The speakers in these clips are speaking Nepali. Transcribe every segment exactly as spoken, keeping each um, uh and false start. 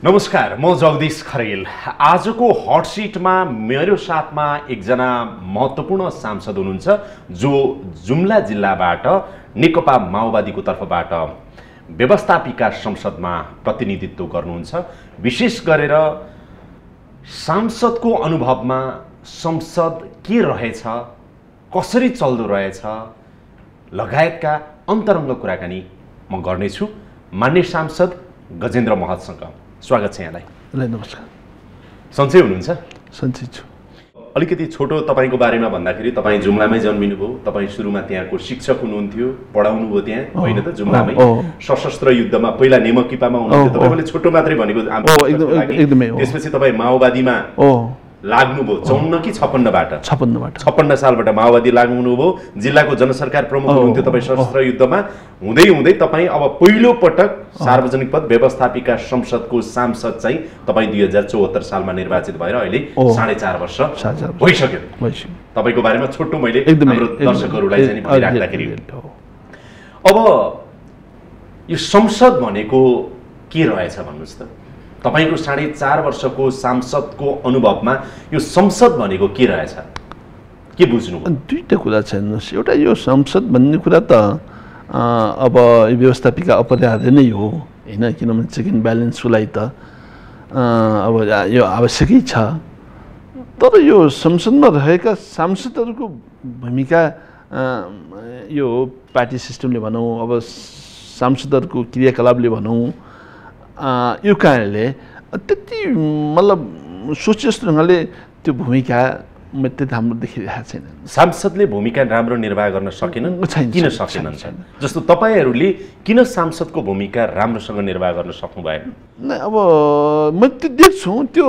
नमस्कार, म जगदीश खरेल। आजको हट सिटमा मेरो साथमा एकजना महत्त्वपूर्ण सांसद हुनुहुन्छ जो जुम्ला जिल्लाबाट नेकपा माओवादीको तर्फबाट व्यवस्थापिका संसदमा प्रतिनिधित्व गर्नुहुन्छ। विशेष गरेर सांसदको अनुभवमा संसद के रहेछ, कसरी चल्दो रहेछ लगायतका अन्तरङ्ग कुराकानी म गर्नेछु मान्य सांसद गजेन्द्र महतसँग। स्वागत छ यहाँलाई। नमस्कार। सन्चै हुनुहुन्छ? सन्चै छु। अलिकति छोटो तपाईँको बारेमा भन्दाखेरि तपाईँ जुम्लामै जन्मिनुभयो, तपाईँ सुरुमा त्यहाँको शिक्षक हुनुहुन्थ्यो, पढाउनुभयो त्यहाँ होइन त जुम्लामै? सशस्त्र युद्धमा पहिला नेमकिपामा हुनुहुन्थ्यो, तपाईँले छोटो मात्रै भनेको एकदमै। त्यसपछि तपाईँ माओवादीमा लाग्नुभयो चौन्न कि छप्पन्नबाट? छप्पन्नबाट। छप्पन्न सालबाट माओवादी लाग्नुभयो। जिल्लाको जनसरकार प्रमुख हुनुहुन्थ्यो तपाईँ सशस्त्र युद्धमा। हुँदै हुँदै तपाईँ अब पहिलो पटक सार्वजनिक पद व्यवस्थापिका संसदको सांसद चाहिँ तपाईँ दुई हजार चौहत्तर सालमा निर्वाचित भएर अहिले साढे चार वर्ष भइसक्यो। तपाईँको बारेमा छोटो मैले हाम्रो दर्शकहरूलाई चाहिँ भनिराख्दाखेरि अब यो संसद भनेको के रहेछ भन्नुहोस् त? तपाईको साढे चार वर्षको सांसदको अनुभवमा यो संसद भनेको के रहेछ, के बुझ्नु? दुईटा कुरा छ हेर्नुहोस्। एउटा यो संसद भन्ने कुरा त अब व्यवस्थापिका अपराध नै हो होइन, किनभने चेक एन्ड ब्यालेन्सको लागि त अब यो आवश्यकै छ। तर यो संसदमा रहेका सांसदहरूको भूमिका यो पार्टी सिस्टमले भनौँ, अब सांसदहरूको क्रियाकलापले भनौँ, यो कारणले त्यति मतलब सोचे जस्तो ढङ्गले त्यो भूमिका त्यति हाम्रो देखिरहेको छैन। सांसदले भूमिका राम्रो निर्वाह गर्न सकेनन्, किन सकेनन्? जस्तो तपाईँहरूले किन सांसदको भूमिका राम्रोसँग निर्वाह गर्न सक्नु भएन? नै अब म त्यो देख्छु, त्यो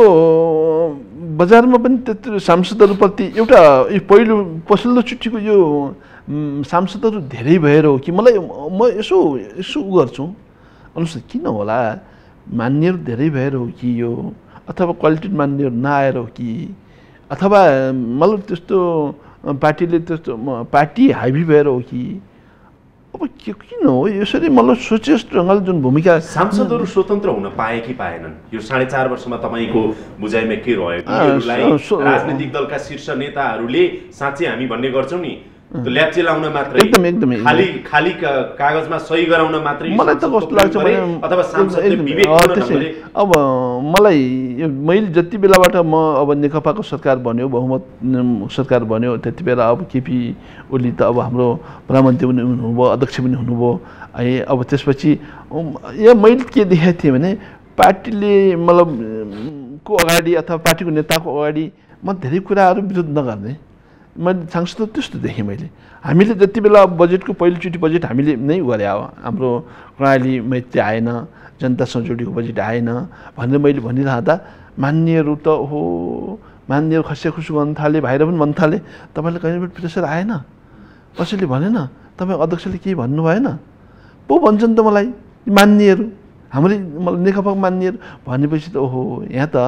बजारमा पनि त्यत्रो सांसदहरूप्रति एउटा पहिलो पछिल्लो चुट्टीको यो सांसदहरू धेरै भएर हो कि मलाई म यसो यसो उ गर्छु अनुसार किन होला, मान्यहरू धेरै भएर हो कि यो, अथवा क्वालिटी मान्यहरू नआएर हो कि, अथवा मतलब त्यस्तो पार्टीले त्यस्तो पार्टी हाबी भएर हो कि, अब के किन हो यसरी मतलब सोचे जस्तो ढङ्गले जुन भूमिका सांसदहरू स्वतन्त्र हुन पाए कि पाएनन्? यो साढे चार वर्षमा तपाईँको बुझाइमा के रह्यो? राजनीतिक दलका शीर्ष नेताहरूले साँच्चै हामी भन्ने गर्छौँ नि ल्याप्चे लाउन मात्रै, एकदम एकदमै खाली खाली कागजमा सही गराउन मात्रै मलाई त कस्तो लाग्छ भने अथवा सांसदले विवेक अब मलाई यो मैले जति बेलाबाट म अब नेकपाको सरकार बन्यो, बहुमत सरकार बन्यो, त्यति बेला अब केपी ओली त अब हाम्रो प्रधानमन्त्री पनि हुनुभयो, अध्यक्ष पनि हुनुभयो है। अब त्यसपछि यहाँ मैले के देखेको थिएँ भने पार्टीले मतलब को अगाडि अथवा पार्टीको नेताको अगाडि म धेरै कुराहरू विरोध नगर्ने मैले सांसद त्यस्तो देखेँ मैले। हामीले जति बेला बजेटको पहिलोचोटि बजेट हामीले नै गरे हो, हाम्रो प्रणाली मैत्री आएन, जनतासँग जोडिएको बजेट आएन भनेर मैले भनिरहँदा मान्यहरू त हो मान्यहरू खस्याखुसु गर्न थाले, बाहिर पनि भन्न थाले तपाईँले कहिले प्रेसर आएन, कसैले भनेन, तपाईँ अध्यक्षले केही भन्नु भएन पो भन्छन् त मलाई मान्यहरू, हाम्रै मलाई नेकपाको मान्यहरू भनेपछि त ओहो यहाँ त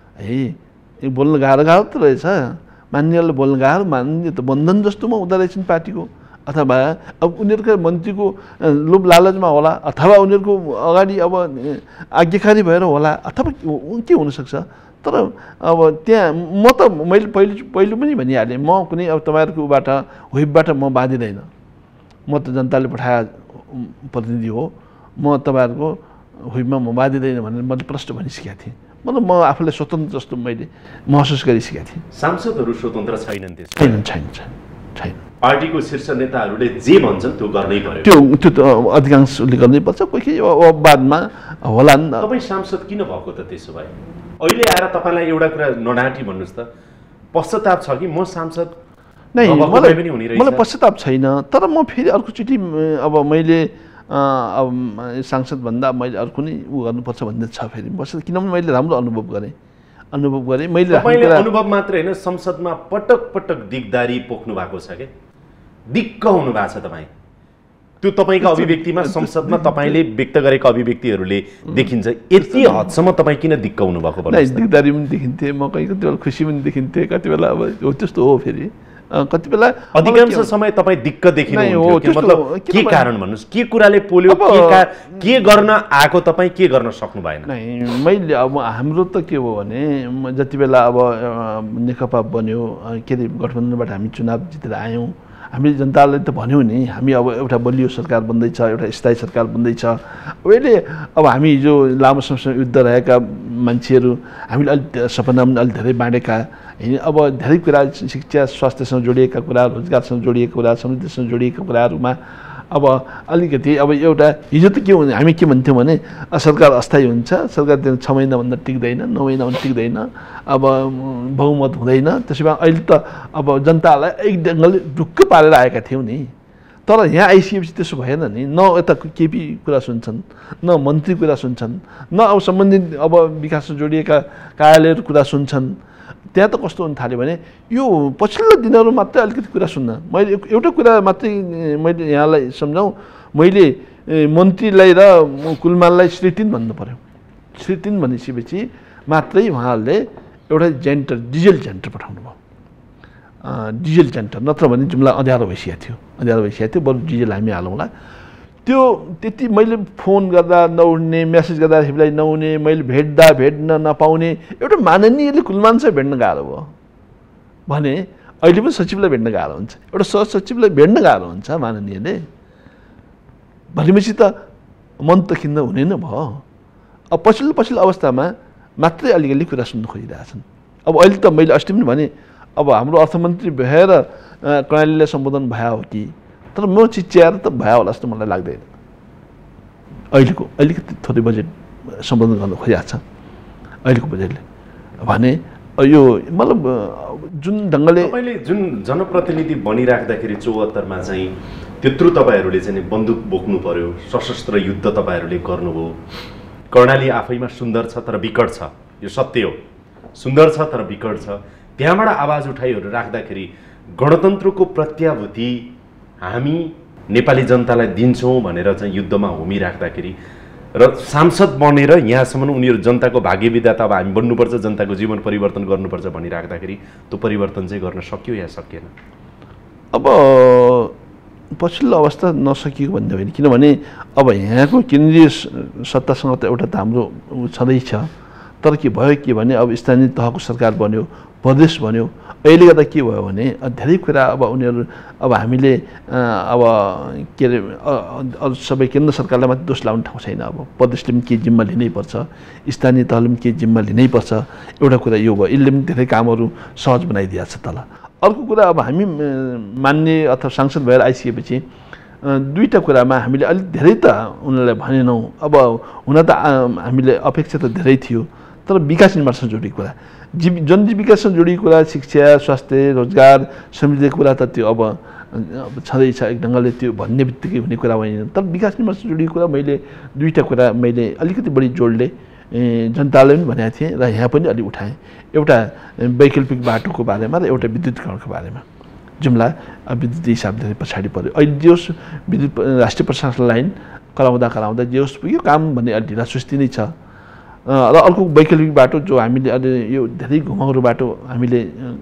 है बोल्न गाह्रो गाह्रो त रहेछ, मान्यहरूले बोल्न गाह्रो, मान्य त बन्धन जस्तोमा हुँदो रहेछन् पार्टीको, अथवा अब उनीहरूका मन्त्रीको लोभ लालचमा होला, अथवा उनीहरूको अगाडि अब आज्ञाकारी भएर होला, अथवा के हुनसक्छ। तर अब त्यहाँ म त मैले पहिलो पहिलो पनि भनिहालेँ, म कुनै अब तपाईँहरूकोबाट वेबबाट म बाँधिँदैन, म त जनताले पठाए प्रतिनिधि हो, म तपाईँहरूको वेबमा म बाँधिँदैन भनेर मैले प्रश्न भनिसकेको थिएँ। मतलब म आफूलाई स्वतन्त्र जस्तो मैले महसुस गरिसकेको थिएँ। सांसदहरू स्वतन्त्र छैनन्? छैन छैन छैन पार्टीको शीर्ष नेताहरूले जे भन्छन् त्यो गर्नै पर्यो, त्यो त्यो त अधिकांशले गर्नै पर्छ, कोही कोही बादमा होला नि। तपाईँ सांसद किन भएको त त्यसो भए? अहिले आएर तपाईँलाई एउटा कुरा नडाँटी भन्नुहोस् त, पश्चाताप छ कि म सांसद नै? मलाई मलाई पश्चाताप छैन, तर म फेरि अर्कोचोटि अब मैले अब सांसद भन्दा मैले अर्को नै उ गर्नुपर्छ भन्ने छ फेरि, किनभने मैले राम्रो अनुभव गरेँ अनुभव गरेँ मैले। अनुभव मात्रै होइन, संसदमा पटक पटक दिगदारी पोख्नु भएको छ कि दिक्क हुनु भएको छ तपाईँ, त्यो तपाईँको अभिव्यक्तिमा संसदमा तपाईँले व्यक्त गरेका अभिव्यक्तिहरूले देखिन्छ। यति हदसम्म तपाईँ किन दिक्क हुनुभएको? दिगदारी पनि देखिन्थे, म कहीँ कति बेला खुसी पनि देखिन्थेँ, कति बेला अब हो त्यस्तो हो फेरि कति बेला अधिकांश समय तपाईँ दिक्क देखिनुहुन्छ कि मतलब के कारण भन्नुहोस् के कुराले पोल्यो के का के गर्न आएको तपाईँ के गर्न सक्नु भएन नै मैले अब हाम्रो त के हो भने जति बेला अब नेकपा बन्यो के अरे गठबन्धनबाट हामी चुनाव जितेर आयौँ हामीले जनतालाई त भन्यौँ नि हामी अब एउटा बलियो सरकार बन्दैछ एउटा स्थायी सरकार बन्दैछ अहिले अब हामी हिजो लामो समयसम्म युद्ध रहेका मान्छेहरू हामीले अलिक सपना पनि अलिक धेरै बाँडेका अब धेरै कुरा शिक्षा स्वास्थ्यसँग जोडिएका कुरा रोजगारसँग जोडिएका कुरा समृद्धिसँग जोडिएका कुराहरूमा अब अलिकति अब एउटा हिजो त के हुन्छ हामी के भन्थ्यौँ भने सरकार अस्थायी हुन्छ सरकार त्यो छ महिनाभन्दा टिक्दैन नौ महिनाभन्दा टिक्दैन अब बहुमत हुँदैन त्यसो भए अहिले त अब जनतालाई एक ढङ्गले ढुक्क पारेर आएका थियौँ नि तर यहाँ आइसकेपछि त्यसो भएन नि न यता केपी कुरा सुन्छन् न मन्त्री कुरा सुन्छन् न अब सम्बन्धित अब विकाससँग जोडिएका कार्यालयहरू कुरा सुन्छन् त्यहाँ त कस्तो हुन थाल्यो भने यो पछिल्लो दिनहरू मात्रै अलिकति कुरा सुन्न मैले एउटा कुरा मात्रै मैले यहाँलाई सम्झाउँ मैले मन्त्रीलाई र कुलमानलाई श्री तीन भन्नु पऱ्यो श्री तीन भनिसकेपछि मात्रै उहाँहरूले एउटा जेन्टर डिजेल जेन्टर पठाउनु भयो डिजेल जेन्टर नत्र भने जुम्ला अँध्यारो भइसकेको थियो अँध्यारो भइसकेको थियो बरु डिजेल हामी हालौँला त्यो त्यति मैले फोन गर्दा नउड्ने मेसेज गर्दा हामीलाई नहुने मैले भेट्दा भेट्न नपाउने एउटा माननीयले कुलमानसँग भेट्न गाह्रो भयो भने अहिले पनि सचिवलाई भेट्न गाह्रो हुन्छ एउटा सहसचिवलाई भेट्न गाह्रो हुन्छ माननीयले भनेपछि त मन त खिन्न हुने नै भयो अब पछिल्लो पछिल्लो अवस्थामा मात्रै अलिअलि कुरा सुन्न खोजिरहेछन् अब अहिले त मैले अस्ति पनि भने अब हाम्रो अर्थमन्त्री भएर कर्णालीलाई सम्बोधन भयो हो कि तर म चिच्याएर त भयो होला जस्तो मलाई लाग्दैन अहिलेको अलिकति थोरै बजेट सम्बोधन गर्न खोजिएको छ अहिलेको बजेटले भने यो मतलब जुन ढङ्गले तपाईँले जुन जनप्रतिनिधि बनिराख्दाखेरि चौहत्तरमा चाहिँ त्यत्रो तपाईँहरूले चाहिँ बन्दुक बोक्नु पर्यो सशस्त्र युद्ध तपाईँहरूले गर्नुभयो कर्णाली आफैमा सुन्दर छ तर विकट छ यो सत्य हो सुन्दर छ तर विकट छ त्यहाँबाट आवाज उठाइहरू राख्दाखेरि गणतन्त्रको प्रत्याभूति हामी नेपाली जनतालाई दिन्छौँ भनेर चाहिँ युद्धमा होमिराख्दाखेरि र सांसद बनेर यहाँसम्म उनीहरू जनताको भाग्य विधाता अब हामी बन्नुपर्छ जनताको जीवन परिवर्तन गर्नुपर्छ भनिराख्दाखेरि त्यो परिवर्तन चाहिँ गर्न सक्यो या सकिएन अब पछिल्लो अवस्था नसकिएको भन्ने होइन किनभने अब यहाँको केन्द्रीय सत्तासँग त एउटा त हाम्रो छँदैछ तर के भयो के भने अब स्थानीय तहको सरकार बन्यो प्रदेश बन्यो अहिले गर्दा के भयो भने धेरै कुरा अब उनीहरू अब हामीले अब के अरे अरू सबै केन्द्र सरकारलाई मात्रै दोष लाउने ठाउँ छैन अब प्रदेशले पनि केही जिम्मा लिनैपर्छ स्थानीय तहले पनि केही जिम्मा लिनैपर्छ एउटा कुरा यो भयो यसले पनि धेरै कामहरू सहज बनाइदिएको छ तल अर्को कुरा अब हामी मान्ने अथवा सांसद भएर आइसकेपछि दुईवटा कुरामा हामीले अलिक धेरै त उनीहरूलाई भनेनौँ अब हुन त हामीले अपेक्षा त धेरै थियो तर विकास निर्माणसँग जोडिएको कुरा जी जनजीविकासँग जोडिएको कुरा शिक्षा स्वास्थ्य रोजगार समृद्धिको कुरा त त्यो अब छँदैछ एक ढङ्गले त्यो भन्ने बित्तिकै हुने कुरा होइन तर विकास निर्माणसँग जोडिएको कुरा मैले दुईवटा कुरा मैले अलिकति बढी जोडले जनतालाई पनि भनेको थिएँ र यहाँ पनि अलिक उठाएँ एउटा वैकल्पिक बाटोको बारेमा र एउटा विद्युतीकरणको बारेमा जुम्ला विद्युत हिसाब धेरै पछाडि पऱ्यो अहिले जे होस् विद्युत राष्ट्रिय प्रशासन लाइन कराउँदा कराउँदा जे होस् पुग्यो काम भन्ने अलि ढिला सुस्ती नै छ र अर्को वैकल्पिक बाटो जो हामीले अहिले यो धेरै घुमाउरो बाटो हामीले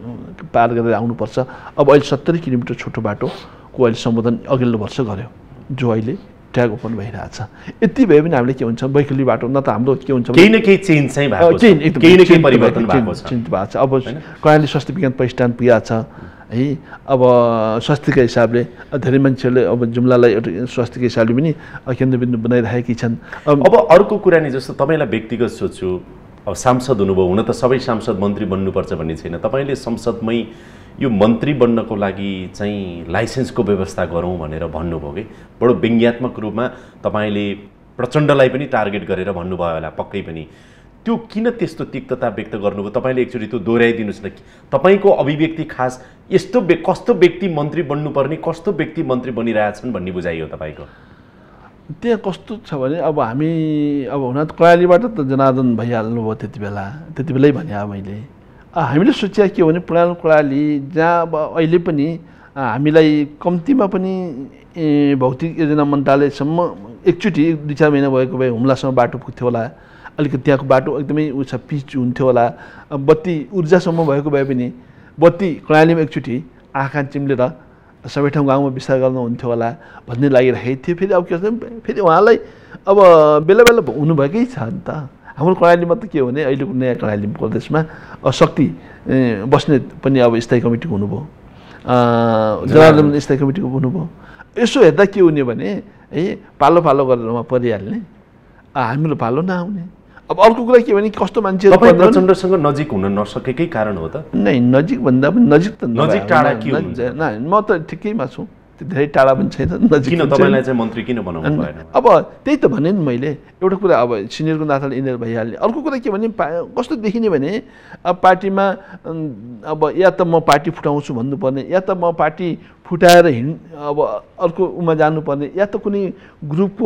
पार गरेर आउनुपर्छ अब अहिले सत्तरी किलोमिटर छोटो बाटोको अहिले सम्बोधन अघिल्लो वर्ष गऱ्यो जो अहिले ट्याग ओपन भइरहेछ यति भए पनि हामीले के हुन्छ वैकल्पिक बाटो न त हाम्रो के हुन्छ केही न केही चेन्ज चाहिँ भएको छ केही न केही परिवर्तन भएको छ चेन्ज भएको छ अब कर्णाली स्वास्थ्य विज्ञान प्रतिष्ठान पुगेको छ है अब स्वास्थ्यका हिसाबले धेरै मान्छेहरूले अब जुम्लालाई एउटा स्वास्थ्यको हिसाबले पनि केन्द्रबिन्दु बनाइरहेकी छन् अब अर्को कुरा नि जस्तो तपाईँलाई व्यक्तिगत सोध्छु अब सांसद हुनुभयो हुन त सबै सांसद मन्त्री बन्नुपर्छ भन्ने छैन तपाईँले संसदमै यो मन्त्री बन्नको लागि चाहिँ लाइसेन्सको व्यवस्था गरौँ भनेर भन्नुभयो कि बडो व्यङ्ग्यात्मक रूपमा तपाईँले प्रचण्डलाई पनि टार्गेट गरेर भन्नुभयो होला पक्कै पनि त्यो किन त्यस्तो तिक्तता व्यक्त गर्नुभयो तपाईँले एकचोटि त्यो दोहोऱ्याइदिनुहोस् न तपाईँको अभिव्यक्ति खास यस्तो कस्तो व्यक्ति मन्त्री बन्नुपर्ने कस्तो व्यक्ति मन्त्री बनिरहेछन् भन्ने बुझाइयो तपाईँको त्यहाँ कस्तो छ भने अब हामी अब हुन त कर्णालीबाट त जनार्दन भइहाल्नुभयो त्यति बेला त्यति बेलै भने मैले हामीले सोचे के हो भने पुरानो कर्णाली जहाँ अब अहिले पनि हामीलाई कम्तीमा पनि भौतिक योजना मन्त्रालयसम्म एकचोटि दुई चार महिना भएको भए हुम्लासम्म बाटो पुग्थ्यो होला अलिकति त्यहाँको बाटो एकदमै उ छ पिच हुन्थ्यो होला बत्ती ऊर्जासम्म भएको भए पनि बत्ती कर्णालीमा एकचोटि आँखा चिम्लेर सबै ठाउँ गाउँमा विस्तार गर्नुहुन्थ्यो होला भन्ने लागिरहेको थियो। फेरि अब के भन्छ फेरि उहाँलाई अब बेला बेला हुनुभएकै छ नि त। हाम्रो कर्णालीमा त के हो भने अहिलेको नयाँ कर्णाली प्रदेशमा शक्ति बस्नेत पनि अब स्थायी कमिटीको हुनुभयो, जनार्दन स्थायी कमिटीको हुनुभयो। यसो हेर्दा के हुने भने है पालो पालो गरेर उहाँ परिहाल्ने, हाम्रो पालो नआउने। अब अर्को कुरा के भने कस्तो मान्छेहरू प्रचण्डसँग नजिक हुन नसकेकै कारण हो त? नै नजिक भन्दा पनि नजिक त नजिक टाढा के हुन्छ? म त ठिकैमा छु, धेरै टाढा पनि छैन, नजिक। किन तपाईँलाई चाहिँ मन्त्री किन बनाउनु भएन? अब त्यही त भने नि मैले, एउटा कुरा अब सिनियरको नाताले यिनीहरू भइहाल्ने। अर्को कुरा के भने कस्तो देखिने भने अब पार्टीमा अब या त म पार्टी फुटाउँछु भन्नुपर्ने, या त म पार्टी फुटाएर हिँड अब अर्को उमा जानुपर्ने, या त कुनै ग्रुपको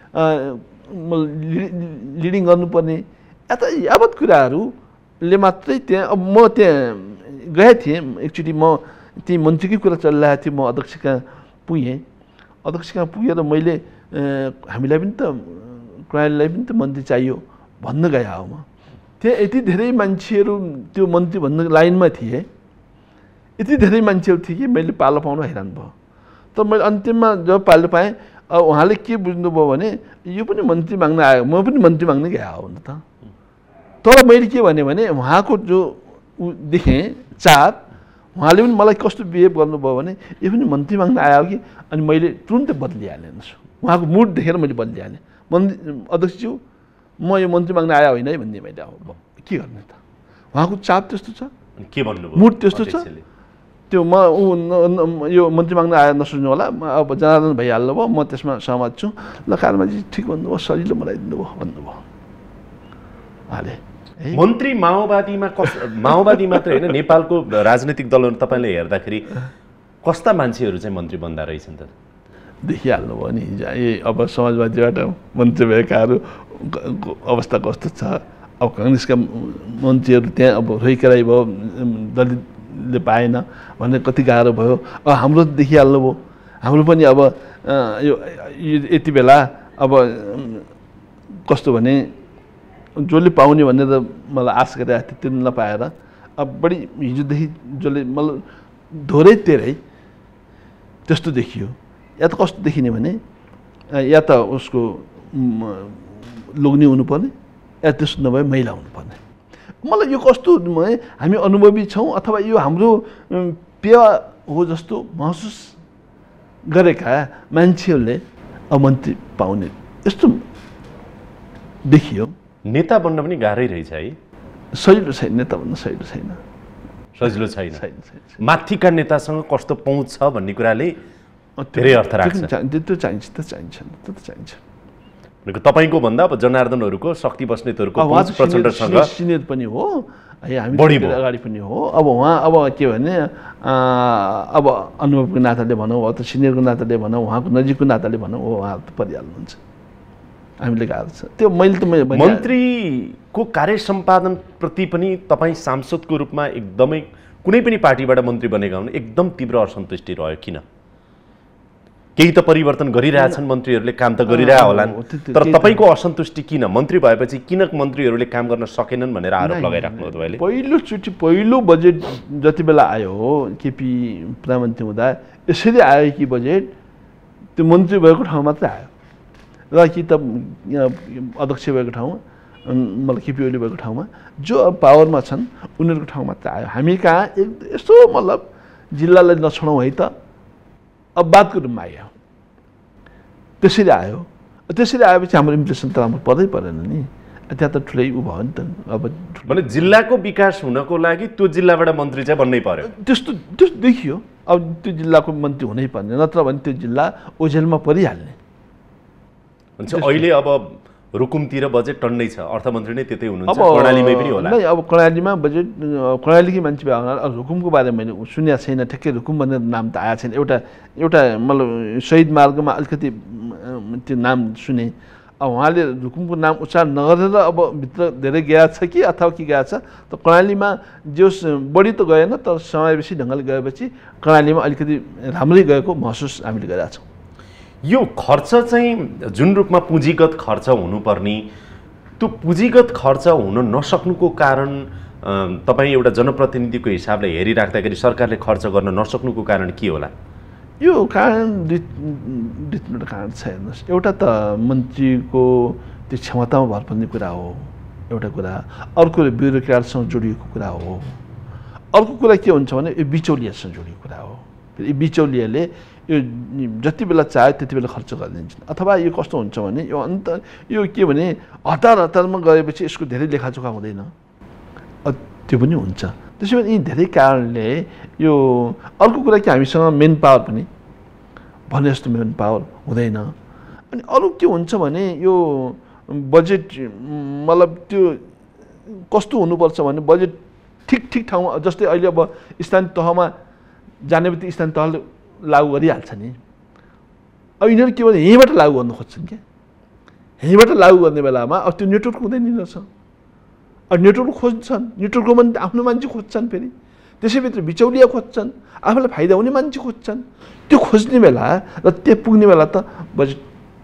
लिडिङ गर्नुपर्ने, या त यावत कुराहरूले मात्रै त्यहाँ अब म त्यहाँ गएको थिएँ एकचोटि। म ती मन्त्रीकै कुरा चलिरहेको थियो, म अध्यक्ष कहाँ पुगेँ। अध्यक्ष कहाँ पुगेर मैले हामीलाई पनि त कर्णालीलाई पनि त मन्त्री चाहियो भन्न गए हो। म त्यहाँ यति धेरै मान्छेहरू त्यो मन्त्री भन्ने लाइनमा थिए, यति धेरै मान्छेहरू थिए कि मैले पालो पाउन हैरान भयो। तर मैले अन्तिममा जब पालो पाएँ उहाँले के बुझ्नुभयो भने यो पनि मन्त्री माग्न आयो, म पनि मन्त्री माग्न गएको हो नि त। तर मैले के भने भने उहाँको जो देखेँ चाप, उहाँले पनि मलाई कस्तो बिहेभ गर्नुभयो भने यो पनि मन्त्री माग्न आयो कि, अनि मैले तुरुन्तै बदलिहालेँ। उहाँको मुड देखेर मैले बदलिहालेँ। मन्त्री अध्यक्षज्यू म यो मन्त्री माग्न आयो होइन है भन्ने मैले अब के गर्ने त, उहाँको चाप त्यस्तो छ, के भन्नुभयो मुड त्यस्तो छ। त्यो म ऊ यो मन्त्री माग्न आयो नसोच्नु होला, अब जनार्दन भइहाल्नु भयो, म त्यसमा सहमत छु। ल कारणमाजी ठिक भन्नुभयो, सजिलो बनाइदिनु भयो भन्नुभयो उहाँले। मन्त्री माओवादीमा कस माओवादी मात्रै होइन नेपालको राजनीतिक दलहरू तपाईँले हेर्दाखेरि कस्ता मान्छेहरू चाहिँ मन्त्री बन्दा रहेछन् त? देखिहाल्नु भयो नि अब समाजवादीबाट मन्त्री भएकाहरू अवस्था कस्तो छ। अब काङ्ग्रेसका मन्त्रीहरू त्यहाँ अब रोइकराइ भयो, दलितले पाएन भन्ने कति गाह्रो भयो। अब हाम्रो देखिहाल्नु भयो, हाम्रो पनि अब यो यति बेला अब कस्तो भने जसले पाउने भनेर मलाई आश गरिरहेको थियो त्यो नपाएर अब बढी हिजोदेखि जसले मलाई थोरै तेरै त्यस्तो देखियो। या त कस्तो देखिने भने या त उसको लोग्ने हुनुपर्ने, या त्यस्तो नभए महिला हुनुपर्ने। मलाई यो कस्तो हामी अनुभवी छौँ अथवा यो हाम्रो पेय हो जस्तो महसुस गरेका मान्छेहरूले अब मन्त्री पाउने यस्तो देखियो। नेता बन्न पनि गाह्रै रहेछ है? सजिलो छैन, नेता बन्न सजिलो छैन, सजिलो छैन। माथिका नेतासँग कस्तो पहुँच छ भन्ने कुराले धेरै अर्थ राख्छ। त्यो चाहिन्छ, त्यो चाहिन्छ, त्यो त चाहिन्छ। तपाईँको भन्दा अब जनार्दनहरूको शक्ति बस्नेतहरूको पहुँच प्रचण्डसँग सिनियर पनि हो है, हामी अगाडि पनि हो। अब उहाँ अब के भने अब अनुभवको नाताले भनौँ, अब त सिनियरको नाताले भनौँ, उहाँको नजिकको नाताले भनौँ, उहाँ त परिहाल्नुहुन्छ, हामीले गाह्रो छ त्यो। मैले त मन्त्रीको कार्य सम्पादन प्रति पनि तपाईँ सांसदको रूपमा एकदमै कुनै पनि पार्टीबाट मन्त्री बनेका हुनु एकदम तीव्र असन्तुष्टि रह्यो। किन? केही त परिवर्तन गरिरहेछन् मन्त्रीहरूले, काम त गरिरह होलान्, तर तपाईँको असन्तुष्टि किन? मन्त्री भएपछि किन मन्त्रीहरूले काम गर्न सकेनन् भनेर आरोप लगाइराख्नु हो तपाईँले? पहिलोचोटि पहिलो बजेट जति बेला आयो हो केपी प्रधानमन्त्री हुँदा यसरी आयो कि बजेट त्यो मन्त्री भएको ठाउँ मात्रै आयो र कि त अध्यक्ष भएको ठाउँमा मतलब केपी ओली भएको ठाउँमा जो अब पावरमा छन् उनीहरूको ठाउँ मात्रै आयो। हामी कहाँ एक यस्तो मतलब जिल्लालाई नछोडौँ है त अब बातको रूपमा आयो, त्यसरी आयो। त्यसरी आएपछि हाम्रो इम्प्रेसन त राम्रो पर्दै परेन नि, त्यहाँ त ठुलै उ भयो नि त। अब भने जिल्लाको विकास हुनको लागि त्यो जिल्लाबाट मन्त्री चाहिँ बन्नै पर्यो, त्यस्तो त्यस्तो देखियो। अब त्यो जिल्लाको मन्त्री हुनै पर्ने, नत्र भने त्यो जिल्ला ओझेलमा परिहाल्ने। अहिले अब रुकुमतिर बजेट टन्नै छ, अर्थमन्त्री नै त्यतै हुनुहुन्छ, कर्णालीमै पनि होला। नै अब कर्णालीमा बजेट कर्णालीकै मान्छे भए होला। रुकुमको बारेमा मैले सुनेको छैन, ठ्याक्कै रुकुम भन्ने नाम त आएको छैन। एउटा एउटा मतलब शहीद मार्गमा अलिकति त्यो नाम सुने। अब उहाँले रुकुमको नाम उच्चारण नगरेर अब भित्र धेरै गएको छ कि अथवा के गएको छ त कर्णालीमा जोस बढी त गएन, तर समावेशी ढङ्गले गएपछि कर्णालीमा अलिकति राम्रै गएको महसुस हामीले गरेका छौँ। यो खर्च चाहिँ जुन रूपमा पुँजीगत खर्च हुनुपर्ने त्यो पुँजीगत खर्च हुन नसक्नुको कारण तपाईँ एउटा जनप्रतिनिधिको हिसाबले हेरिराख्दाखेरि सरकारले खर्च गर्न नसक्नुको कारण के होला? यो कारण दुई दुई तिनवटा कारण छ हेर्नुहोस्। एउटा त मन्त्रीको त्यो क्षमतामा भर पर्ने कुरा हो एउटा कुरा, अर्को ब्युरोक्राटसँग जोडिएको कुरा हो, अर्को कुरा के हुन्छ भने यो बिचौलियासँग जोडिएको कुरा हो। फेरि यो बिचौलियाले यो जति बेला चाह्यो त्यति बेला खर्च गरिदिन्छन्, अथवा यो कस्तो हुन्छ भने यो अन्त यो के भने हतार हतारमा गएपछि यसको धेरै लेखाजोखा हुँदैन, त्यो पनि हुन्छ। त्यसो भने यी धेरै कारणले यो अर्को कुरा कि हामीसँग मेन पावर पनि भने जस्तो मेन पावर हुँदैन। अनि अरू के हुन्छ भने यो बजेट मतलब त्यो कस्तो हुनुपर्छ भने बजेट ठिक ठिक ठाउँमा, जस्तै अहिले अब स्थानीय तहमा जाने बित्तिकै स्थानीय तहले लागू गरिहाल्छ नि। अब यिनीहरू के भने यहीँबाट लागू गर्न खोज्छन् क्या, यहीँबाट लागू गर्ने बेलामा अब त्यो नेटवर्क हुँदैन रहेछ। अब नेटवर्क खोज्छन्, नेटवर्कको मान्छे आफ्नो मान्छे खोज्छन्, फेरि त्यसैभित्र बिचौलिया खोज्छन्, आफूलाई फाइदा हुने मान्छे खोज्छन्। त्यो खोज्ने बेला र त्यो पुग्ने बेला त बजेट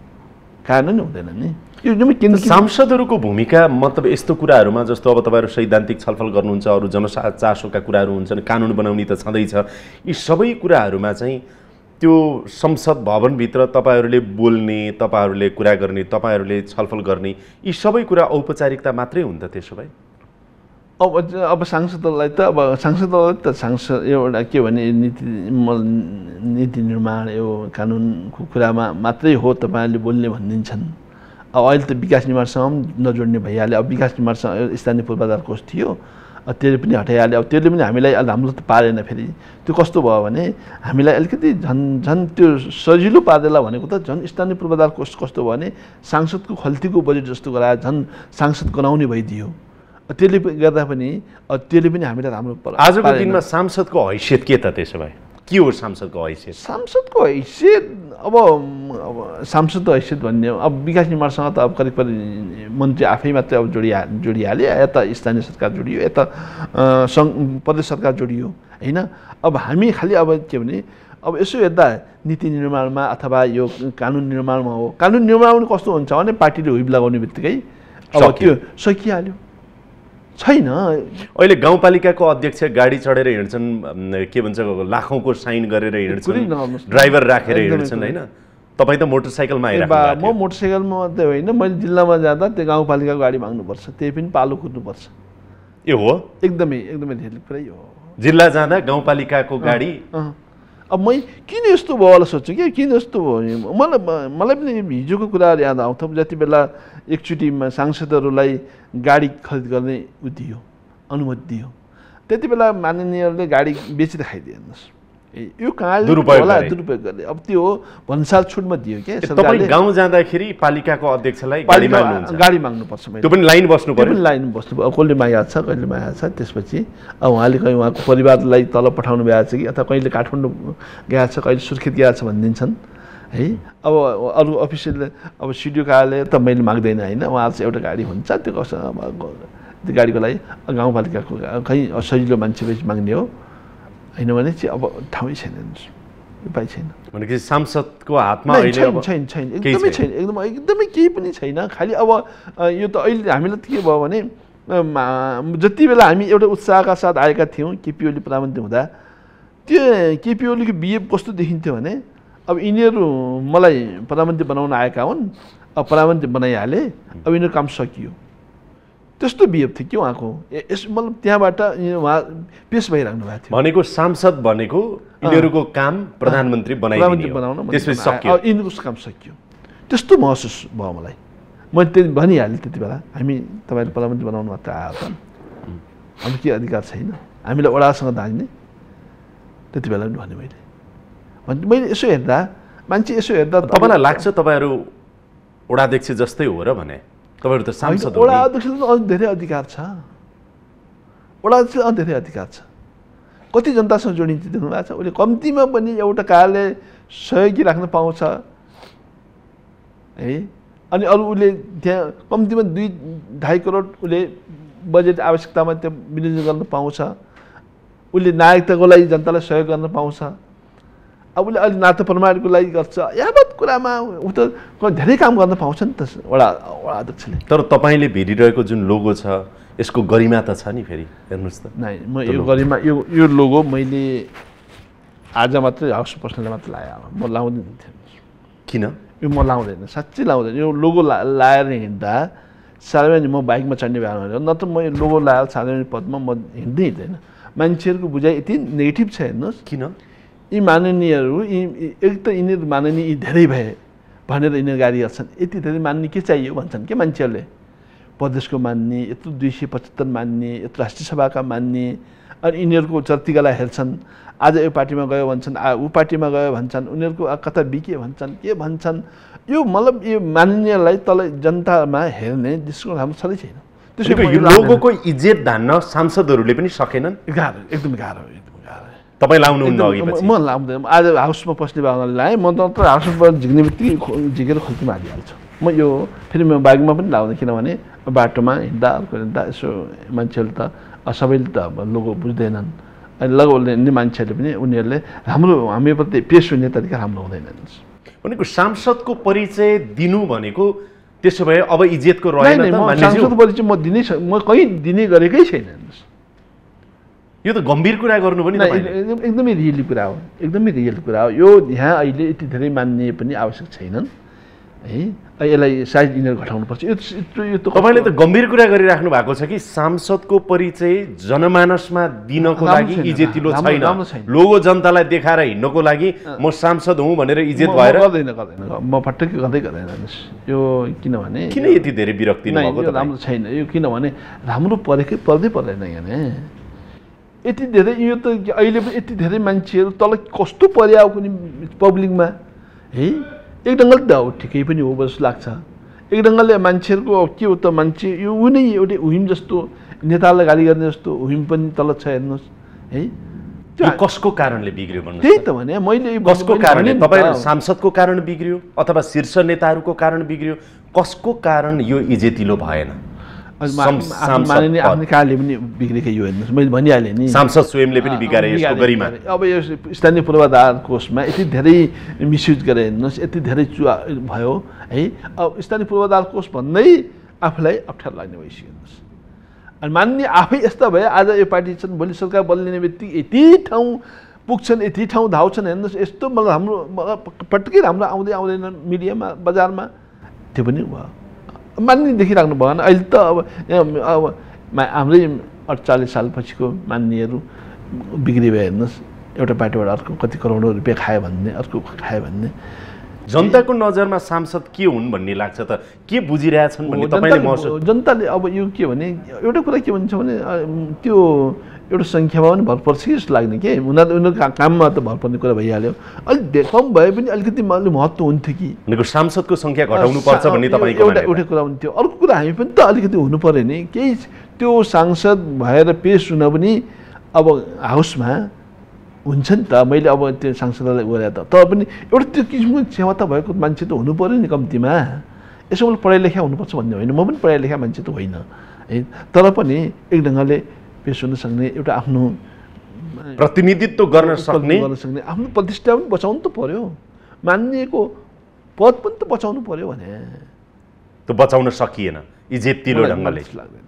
कारण नै हुँदैन नि। यो सांसदहरूको भूमिका मतलब यस्तो कुराहरूमा जस्तो अब तपाईँहरू सैद्धान्तिक छलफल गर्नुहुन्छ, अरू जनचासोका कुराहरू हुन्छन्, कानुन बनाउने त छँदैछ, यी सबै कुराहरूमा चाहिँ त्यो संसद भवनभित्र तपाईँहरूले बोल्ने, तपाईँहरूले कुरा गर्ने, तपाईँहरूले छलफल गर्ने, यी सबै कुरा औपचारिकता मात्रै हुन्छ त्यसो भए? अब अब सांसदलाई त अब सांसदलाई त सांसद एउटा के भने नीति नीति निर्माण यो कानुनको कुरामा मात्रै हो तपाईँहरूले बोल्ने भनिदिन्छन्। अब अहिले त विकास निर्माणसँग नजोड्ने भइहाल्यो। अब विकास निर्माणसँग स्थानीय पूर्वाधार कोष थियो, त्यसले पनि हटाइहाल्यो। अब त्यसले पनि हामीलाई हाम्रो त पारेन। फेरि त्यो कस्तो भयो भने हामीलाई अलिकति झन् झन् त्यो सजिलो पार्देला भनेको त झन् स्थानीय पूर्वाधार कोष कस्तो भयो भने सांसदको खल्तीको बजेट जस्तो गराएर झन् सांसद गनाउने भइदियो। त्यसले गर्दा पनि त्यसले पनि हामीलाई राम्रो पर्यो। आजको दिनमा सांसदको हैसियत के त त्यसो भए के हो सांसदको हैसियत? सांसदको हैसियत अब अब सांसदको हैसियत भन्ने अब विकास निर्माणसँग त अब करिब करिब मन्त्री आफै मात्रै अब जोडिहा जोडिहाल्यो, यता स्थानीय सरकार जोडियो, यता सङ्घ प्रदेश सरकार जोडियो होइन। अब हामी खालि अब के भने अब यसो हेर्दा नीति निर्माणमा अथवा यो कानुन निर्माणमा हो। कानुन निर्माण कस्तो हुन्छ भने पार्टीले हुइब लगाउने बित्तिकै अब त्यो सकिहाल्यो छैन। अहिले गाउँपालिकाको अध्यक्ष गाडी चढेर हिँड्छन्, के भन्छ लाखौँको साइन गरेर हिँड्छन्, ड्राइभर राखेर हिँड्छन् होइन। तपाईँ त मोटरसाइकलमा आइराख्नु? म मोटरसाइकलमा मात्रै होइन, मैले जिल्लामा जाँदा त्यो गाउँपालिकाको गाडी माग्नुपर्छ, त्यही पनि पालो कुद्नुपर्छ। यो हो एकदमै एकदमै धेरै पुरै हो। जिल्ला जाँदा गाउँपालिकाको गाडी? अब मै किन यस्तो भयो होला सोध्छु कि किन यस्तो भयो। मलाई मलाई पनि हिजोको कुराहरू याद आउँछ। जति बेला एकचोटिमा सांसदहरूलाई गाडी खरिद गर्ने उ दियो, अनुमति दियो, त्यति बेला माननीयहरूले गाडी बेचेर खाइदियो। हेर्नुहोस् यो कहाँले होला दुरुपयोग गर्ने। अब त्यो भन्साल छुटमा दियो क्या सरकारले। गाउँ जाँदाखेरि पालिकाको अध्यक्षलाई गाडी माग्नुहुन्छ, गाडी माग्नुपर्छ, त्यो पनि लाइन बस्नु पर्यो, लाइन बस्नु पर्यो। कसले मागेको छ कहिले मागेको छ, त्यसपछि अब उहाँले कहीँ उहाँको परिवारलाई तल पठाउनु भएको छ कि अथवा कहिले काठमाडौँ गएको छ, कहिले सुर्खेत गएको छ भनिदिन्छन् है। अब अरू अफिसियल अब सिडिओ कार्यालय त मैले माग्दैन होइन, उहाँ चाहिँ एउटा गाडी हुन्छ, त्यो कसो त्यो गाडीको लागि गाउँपालिकाको कहीँ सजिलो मान्छे बेसी माग्ने हो होइन भने चाहिँ अब ठाउँै छैन, उपाय छैन। भनेपछि सांसदको हातमा छैन छैन छैन एकदमै छैन, एकदम एकदमै केही पनि छैन। खालि अब यो त अहिले हामीलाई के भयो भने जति बेला हामी एउटा उत्साहका साथ आएका थियौँ केपी ओली प्रधानमन्त्री हुँदा, त्यो केपी ओलीको बिहेभ कस्तो देखिन्थ्यो भने अब यिनीहरू मलाई प्रधानमन्त्री बनाउन आएका हुन्, अब प्रधानमन्त्री बनाइहाले, अब यिनीहरू काम सकियो, त्यस्तो बिहेभ थियो कि उहाँको। यस मतलब त्यहाँबाट उहाँ पेस भइराख्नु भएको थियो। भनेको सांसद भनेको यिनीहरूको काम प्रधानमन्त्री बनाउन, त्यसपछि सकियो, यिनीहरूको काम सकियो, त्यस्तो महसुस भयो मलाई। मैले त्यति भनिहालेँ त्यति बेला हामी तपाईँले प्रधानमन्त्री बनाउनु मात्र आयो त, हाम्रो के अधिकार छैन, हामीलाई वडासँग धाग्ने, त्यति बेला पनि भने मैले भने मैले यसो हेर्दा मान्छे यसो हेर्दा तपाईँलाई लाग्छ तपाईँहरू वडाध्यक्ष जस्तै हो र भने? तपाईँहरू त सांसद हो। वडा अध्यक्षले अझ धेरै अधिकार छ, वडा अध्यक्षले अझ धेरै अधिकार छ। कति जनतासँग जोडिन्छ दिनुभएको छ, उसले कम्तीमा पनि एउटा कार्यालय सहयोगी राख्न पाउँछ है। अनि अरू उसले त्यहाँ कम्तीमा दुई ढाई करोड उसले बजेट आवश्यकतामा त्यो विनियोजन गर्न पाउँछ, उसले नागरिकताको लागि जनतालाई सहयोग गर्न पाउँछ। अब उसले अहिले नाता प्रमाणको लागि गर्छ, यावत कुरामा ऊ त धेरै काम गर्न पाउँछ नि त वडा वडा अध्यक्षले। तर तपाईँले भिडिरहेको जुन लोगो छ यसको गरिमा त छ नि फेरि हेर्नुहोस् त। नै म यो गरिमा यो यो लोगो मैले आज मात्रै हाउस पर्सनले मात्र लगायो, म लाउँदैन थिएँ। किन? यो म लाउँदैन, साँच्चै लाउँदैन। यो लोगो ला लाएर हिँड्दा सार्वजनिक म बाइकमा चढ्ने बेलामा न त म यो लोगो लाएर सार्वजनिक पदमा म हिँड्दै हिँड्दैन। मान्छेहरूको बुझाइ यति नेगेटिभ छ हेर्नुहोस्। किन? यी माननीयहरू यी एक त यिनीहरू माननीय यी धेरै भए भनेर यिनीहरू गाडी गर्छन्। यति धेरै मान्ने के चाहियो भन्छन् के मान्छेहरूले? प्रदेशको मान्ने, यत्रो दुई सय पचहत्तर मान्ने, यत्रो राष्ट्रिय सभाका मान्ने, अनि यिनीहरूको चर्तिकालाई हेर्छन्। आज यो पार्टीमा गयो भन्छन्, आ ऊ पार्टीमा गयो भन्छन्, उनीहरूको कता बिके भन्छन्, के भन्छन्। यो मतलब यो माननीयलाई तल जनतामा हेर्ने दृष्टिकोण हाम्रो छँदै छैन। त्यसैले यो लोगोको इज्जत धान्न सांसदहरूले पनि सकेनन्। गाह्रो, एकदम गाह्रो, एकदम गाह्रो। तपाईँ लाउनुहुन्न अघि पछि? म लाउँदैन। आज हाउसमा पस्ने बेलामा लाएँ, म त हाउसमा झिक्ने बित्तिकै झिकेर खोल्कीमा हालिहाल्छु। म यो फेरि म बाइकमा पनि लाउँदैन, किनभने बाटोमा हिँड्दा अर्को हिँड्दा यसो मान्छेहरूले त सबैले त अब लोगो बुझ्दैनन्। अनि लगाउने मान्छेहरूले पनि उनीहरूले हाम्रो हामीप्रति पेस हुने तरिका राम्रो हुँदैन। भनेको सांसदको परिचय दिनु भनेको त्यसो भए अब इज्जतको रहेन त? सांसदको परिचय म दिनै म कहीँ दिने गरेकै छैन। यो त गम्भीर कुरा गर्नु पनि एकदमै रियल कुरा हो, एकदमै रियल कुरा हो। यो यहाँ अहिले यति धेरै मान्ने पनि आवश्यक छैनन् है। यसलाई सायद यिनीहरू घटाउनुपर्छ। यो यो त तपाईँले त गम्भीर कुरा गरिराख्नु भएको छ कि सांसदको परिचय जनमानसमा दिनको लागि इज्जतिलो छैन, लोगो जनतालाई देखाएर हिँड्नको लागि म सांसद हुँ भनेर इज्जत भएर गर्दैन गर्दैन म पटक्कै गर्दै गर्दैन। यो किनभने किन यति धेरै विरक्ति नभएको त राम्रो छैन यो, किनभने राम्रो परेकै पर्दै पर्दैन यहाँ। यति धेरै यो त अहिले पनि यति धेरै मान्छेहरू तल कस्तो पर्यायो कुनै पब्लिकमा है। एक ढङ्गले त हो ठिकै पनि हो जस्तो लाग्छ, एक ढङ्गले मान्छेहरूको के हो त मान्छे यो ऊ नै एउटा हुइम जस्तो नेतालाई गाली गर्ने जस्तो हुइम पनि तल छ हेर्नुहोस् है। त्यो कसको कारणले बिग्रियो भन्नु? त्यही त भने मैले कसको कारणले? तपाईँ सांसदको कारण बिग्रियो अथवा शीर्ष नेताहरूको कारण बिग्रियो? कसको कारण यो इज्जतिलो भएन? माननीय आफ्नो कारणले पनि बिग्रेकै यो हेर्नुहोस्, मैले भनिहालेँ नि। सांसद स्वयंले पनि बिगारे यसको गरिमा। अब यो स्थानीय पूर्वाधार कोषमा यति धेरै मिसयुज गरेर हेर्नुहोस्, यति धेरै चुवा भयो है। अब स्थानीय पूर्वाधार कोष भन्दै आफूलाई अप्ठ्यारो लाग्ने भइसक्यो हेर्नुहोस्। अनि मान्ने आफै यस्ता भए आज यो पार्टी छन्, भोलि सरकार बदलिने बित्तिकै यति ठाउँ पुग्छन्, यति ठाउँ धाउँछन् हेर्नुहोस्। यस्तो मतलब हाम्रो पटक्कै राम्रो आउँदै आउँदैन मिडियामा बजारमा, त्यो पनि भयो। मान्ने देखिराख्नु भएन अहिले त। अब अब हाम्रै अडचालिस सालपछिको मान्नेहरू बिग्रियो हेर्नुहोस्। एउटा पार्टीबाट अर्को कति करोडौँ रुपियाँ खायो भन्ने, अर्को खायो भन्ने। जनताको नजरमा सांसद के हुन् भन्ने लाग्छ त? के बुझिरहेछन् भन्ने तपाईँले महसुस? जनताले अब यो के भने एउटा कुरा के भन्छ भने त्यो एउटा सङ्ख्यामा पनि भर पर्छ कि जस्तो लाग्ने के। उनीहरू उनीहरूको काममा त भर पर्ने कुरा भइहाल्यो। अलिक कम भए पनि अलिकति अलि महत्त्व हुन्थ्यो कि सांसदको सङ्ख्या घटाउनु पर्छ भन्ने तपाईँको एउटा एउटा कुरा हुन्थ्यो। अर्को कुरा हामी पनि त अलिकति हुनु पऱ्यो नि केही। त्यो सांसद भएर पेस हुन पनि अब हाउसमा हुन्छ नि त। मैले अब त्यो सांसदलाई गरे त तर पनि एउटा त्यो किसिमको क्षमता भएको मान्छे त हुनु पऱ्यो नि कम्तीमा। यसो मैले पढाइ लेखा हुनुपर्छ भन्ने होइन, म पनि पढाइ लेखा मान्छे त होइन है। तर पनि एक ढङ्गले पेस हुन सक्ने, एउटा आफ्नो प्रतिनिधित्व गर्न सक्ने गर्न सक्ने आफ्नो प्रतिष्ठा पनि बचाउनु त पर्यो, मान्नेको पद पनि त बचाउनु पर्यो भने त्यो बचाउन सकिएन इज्जतिलो ढङ्गले।